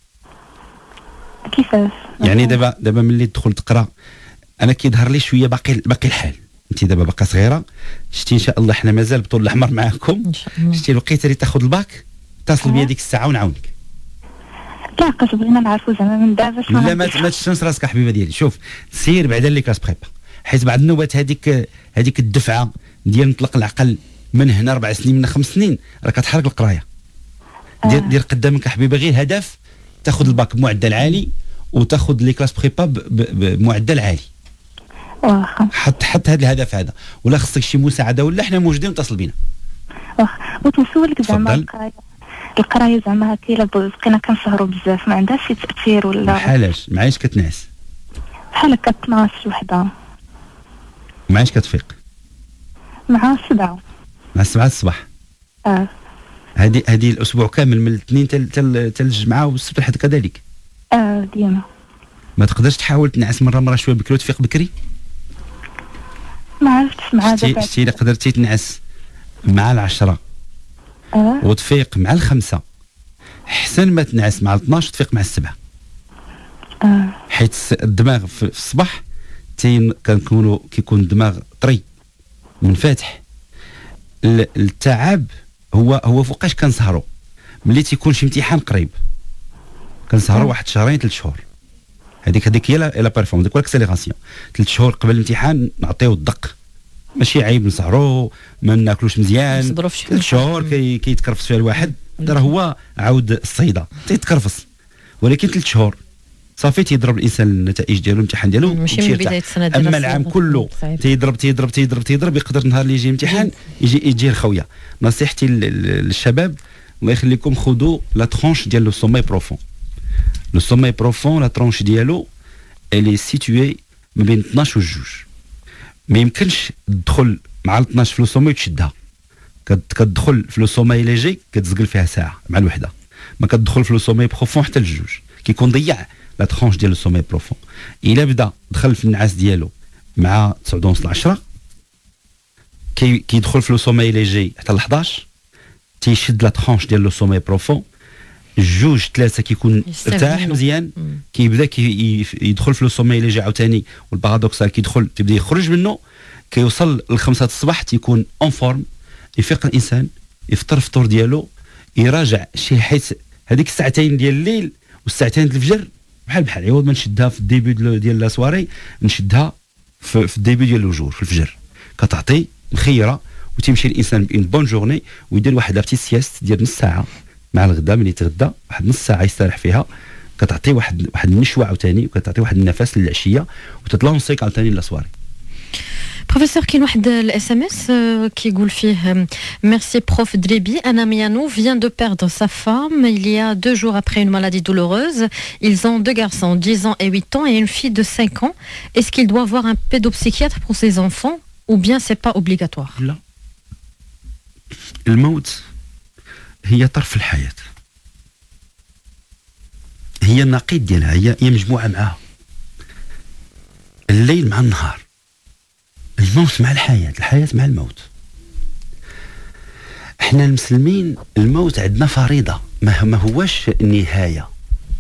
كيفاش؟ يعني دابا دابا ملي تدخل تقرا انا كيظهر لي شويه باقي باقي الحال. انت دابا باقا صغيره، شتي ان شاء الله حنا مازال بطول الاحمر معاكم ان شاء الله. شتي الوقيته اللي تاخذ الباك اتصل بيا ديك الساعه ونعاونك. لا قاش بغينا نعرفوا زعما من دابا شنو. لا ما ما تشنس راسك حبيبه ديالي. شوف سير بعدا لي كلاس بريبا، حيت بعد النوبات هذيك هذيك الدفعه ديال نطلق العقل من هنا اربع سنين من خمس سنين راه كتحرك القرايه. دير دير قدامك حبيبه غير هدف تاخذ الباك بمعدل عالي وتاخذ لي كلاس بريبا بمعدل عالي. واخا حط حط هذا الهدف هذا، ولا خصك شي مساعده ولا حنا موجودين اتصل بينا. واخا بغيت نسولك زعما القرايه القرايه زعما هكا الا بقينا كنسهروا بزاف ما عندهاش شي تاثير ولا بحالاش؟ معايش كتنعس بحال هكا اثناش وحده؟ معايش كتفيق؟ مع سبعة. مع سبعة الصباح. اه هذه هذه الاسبوع كامل من الاثنين تل تل الجمعه والسبت حتى كذلك؟ اه ديما. ما تقدرش تحاول تنعس مره مره شويه بكري وتفيق بكري؟ ما عرفتش مع دابا شتي الا قدرتي تنعس مع العشرة اه وتفيق مع الخمسة احسن ما تنعس مع الاثناش وتفيق مع السبعة. اه حيت الدماغ في الصباح تين كنكونوا كيكون الدماغ طري منفتح. التعب هو هو فوقاش كنسهروا ملي تيكون شي امتحان قريب كنسهروا واحد شهرين ثلاث شهور. هذيك هذيك هي لا بيرفورمانس ديك الاكسيليراسيون. ثلاث شهور قبل الامتحان نعطيو الدق، ماشي عيب نسهروا ما ناكلوش مزيان. ثلاث شهور كي كيتكرفس فيها الواحد راه هو عاود الصيده تيتكرفس، ولكن ثلاث شهور صافي تيضرب الانسان النتائج ديالو الامتحان ديالو ماشي من بدايه السنه. اما العام كله تيضرب تيضرب تيضرب تيضرب يقدر النهار اللي يجي امتحان يجي يجي الخويه. نصيحتي للشباب الله يخليكم خذوا لا ترونش ديال لو سومي بروفون. لو سومي بروفون لا ترونش ديالو الي سيتوي ما بين اثناش و جوج. ما يمكنش تدخل مع اثناش في لو سومي وتشدها. كتدخل في لو سومي ليجي كتزقل فيها ساعه مع الوحده. ما كتدخل في لو سومي بروفون حتى للجوج كيكون ضيع لا ترونش ديال لو سومي بروفون. الا بدا دخل في النعاس ديالو مع تسعة ونص العشرة كي كيدخل في لو سومي ليجي حتى ل حداش تيشد لا ترونش ديال لو سومي بروفون جوج ثلاثه كيكون ارتاح مزيان كيبدا كي يدخل في لو سومي ليجي عاوتاني والبارادوكسال كيدخل تيبدا يخرج منه كيوصل لخمسة الصباح تيكون اون فورم يفيق الانسان يفطر فطور ديالو يراجع شي حيت هذيك الساعتين ديال الليل والساعتين ديال الفجر بحال بحال عوض ما نشدها في الديبي ديال لا سواري نشدها في, في الديبي ديال الوجور في الفجر كتعطي مخيره وتمشي الانسان بين بون جورني ويدير واحد لا بتيت سياست ديال نص ساعه مع الغداء ملي يتغدى واحد نص ساعه يستريح فيها كتعطي واحد واحد النشوه عاوتاني وكتعطي واحد النفس للعشيه وتتلونسيك عاوتاني لا سواري. بروفيسور كاين واحد الاس ام اس كيقول فيه merci prof Dréby, un ami à nous vient de perdre sa femme il y a deux jours après une maladie douloureuse. Ils ont deux garçons, dix ans et huit ans et une fille de cinq ans. Est-ce qu'il doit voir un pédopsychiatre pour ses enfants ou bien c'est pas obligatoire? لا الموت هي طرف الحياة هي النقيض ديالها هي هي مجموعة معها الليل مع النهار الموت مع الحياة الحياة مع الموت. احنا المسلمين الموت عندنا فريضة ما هوش نهاية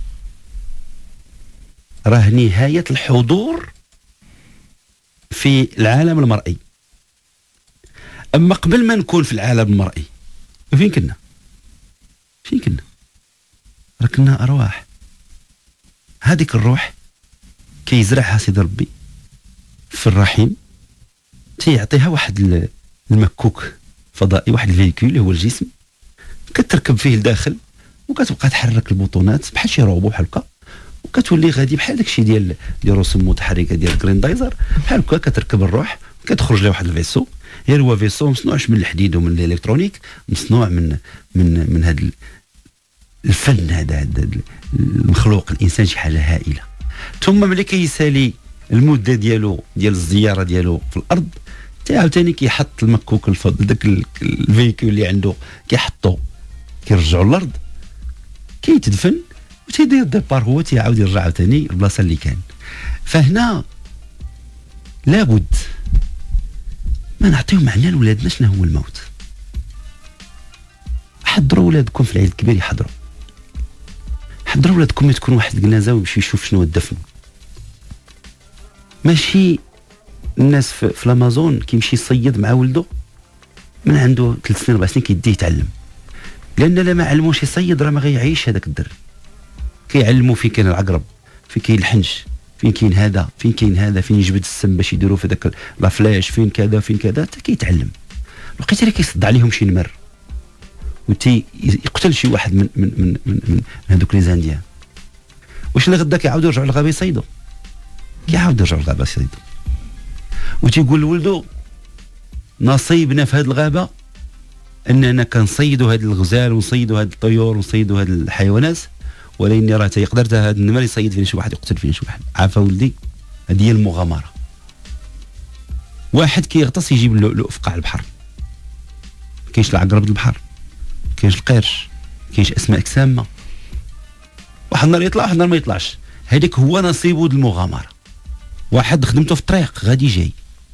راه نهاية الحضور في العالم المرئي. أما قبل ما نكون في العالم المرئي فين كنا فين كنا راه كنا أرواح هذيك الروح كيزرعها سيدي ربي في الرحم تيعطيها واحد المكوك فضائي واحد الفيكول اللي هو الجسم كتركب فيه لداخل وكتبقى تحرك البطونات بحال شي روبو بحال هكا وكتولي غادي بحال داكشي ديال ديال رسوم متحركه ديال جريندايزر بحال هكا كتركب الروح كتخرج لواحد الفيسو غير هو فيسو مصنوعش من الحديد ومن الالكترونيك مصنوع من من من هذا الفن هذا المخلوق الانسان شي حاجه هائله. ثم ملي كيسالي المده ديالو ديال الزياره ديالو في الارض عاوتاني كيحط المكوك الفضل داك الفيكول اللي عنده كيحطو كيرجعوا للارض كيتدفن وتيدير ديبار هو تيعاود يرجع عاوتاني البلاصه اللي كان. فهنا لابد ما نعطيو معنى لولادنا شنو هو الموت. حضروا ولادكم في العيد الكبير يحضروا حضروا ولادكم تكون واحد الجنازه ويمشي يشوف شنو الدفن. ماشي الناس في, في الامازون كيمشي يصيد مع ولده من عنده ثلاث سنين اربع سنين كيدي يتعلم لان لا ما علموش يصيد راه ما غيعيش هذاك الدري. كيعلموا فين كاين العقرب فين كاين الحنش فين كاين هذا فين كاين هذا فين يجبد السم باش يديروا في داك لا فلاش فين كذا فين كذا حتى كيتعلم. لقيت اللي كيصد عليهم شي نمر وتي يقتل شي واحد من من من من, من هذوك لي زانديان واش اللي غدا كيعاودوا يرجعوا للغابه يصيدوا كيعاودوا يرجعوا للغابه يصيدوا وتيقول لولدو نصيبنا في هذه الغابه اننا كنصيدوا هذه الغزال ونصيدوا هذه الطيور ونصيدوا هذه الحيوانات ولكن راه تيقدر هذا النمر يصيد فين شي واحد يقتل فين شي واحد. عافا ولدي هذه هي المغامره. واحد كيغطس يجيب اللؤلؤ في قاع البحر كاينش العقرب د البحر كاينش القرش كاينش اسماك سامه واحد النهار يطلع واحد النهار ما يطلعش. هذاك هو نصيبه د المغامره. واحد خدمته في الطريق غادي جاي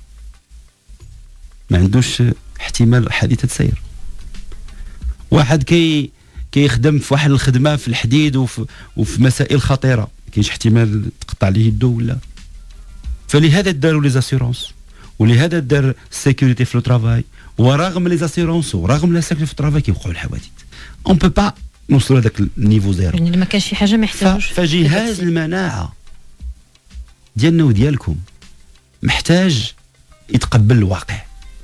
ما عندوش احتمال حادثه سير. واحد كي كيخدم في واحد الخدمه في الحديد وفي, وفي مسائل خطيره كاينش احتمال تقطع ليه يدو ولا. فلهذا داروا لي زاسيرونس ولهذا دار السيكوريتي في لو ترافاي ورغم لي زاسيرونس ورغم لا سيكوريتي في الترافاي كيوقعوا الحوادث. اون بو با نوصلوا لذاك النيفو زيرو يعني ما كانش شي حاجه ما يحتاجوش. فجهاز المناعه ديالنا وديالكم محتاج يتقبل الواقع.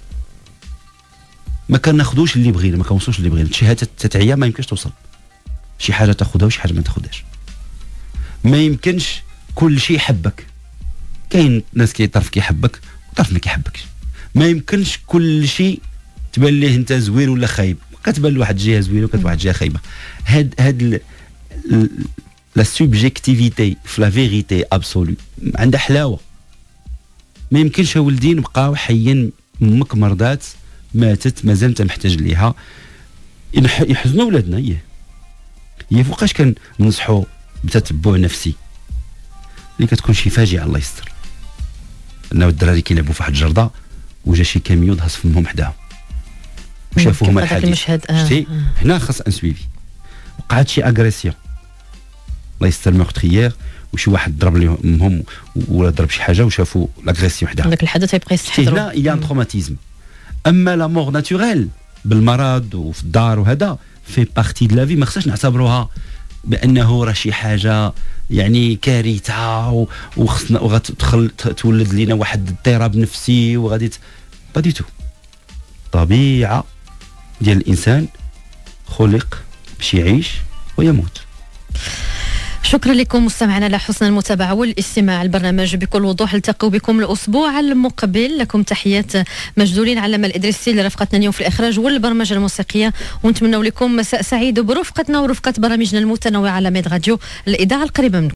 ما كناخذوش اللي بغينا ما كنوصلوش اللي بغينا. شي حاجه تتعيا ما يمكنش توصل شي حاجه تاخذها وشي حاجه ما تاخذهاش. ما يمكنش كل شيء يحبك. كاين ناس كيطرف كيحبك وطرف ما كيحبكش. ما يمكنش كل شيء تبان ليه انت زوين ولا خايب. كتبان لواحد الجهه زوينه وكتبان واحد الجهه خايبه. هاد هاد لا سوبجيكتيفيتي في لا فيغيتي ابسولو عندها حلاوه. ما يمكنش ولدي نبقاو حيين امك مرضات ماتت مازال انت محتاج ليها. يحزنوا ولادنا ايه هي فوقاش كننصحوا بتتبع نفسي اللي كتكون شي فاجعه الله يستر، انه الدراري كيلعبوا في واحد الجرده وجا شي كاميون دهس فمهم حداهم وشافوهم الحادث. آه. شتي هنا خاص ان سويفي. وقعت شي اغريسيون الله يستر مورتريير وشي واحد ضرب لهم ولا ضرب شي حاجه وشافوا لاغريسيون حداها، داك الحدث يبقى يستحضروا. هنا il y a un traumatisme. اما لا مور ناتوريل بالمرض وفي الدار وهذا في بارتي دو لا في، ما خصناش نعتبروها بانه راه شي حاجه يعني كارثه وخصنا وغتدخل تولد لينا واحد اضطراب نفسي وغادي با دي تو. طبيعه ديال الانسان خلق باش يعيش ويموت. شكرا لكم مستمعينا على حسن المتابعة والاستماع. البرنامج بكل وضوح التقوا بكم الأسبوع المقبل. لكم تحيات مجدولين علم الإدريسي اللي رفقتنا اليوم في الإخراج والبرمجة الموسيقية، ونتمنى لكم مساء سعيد برفقتنا ورفقة برامجنا المتنوعة على ميد راديو الإذاعة القريبة منكم.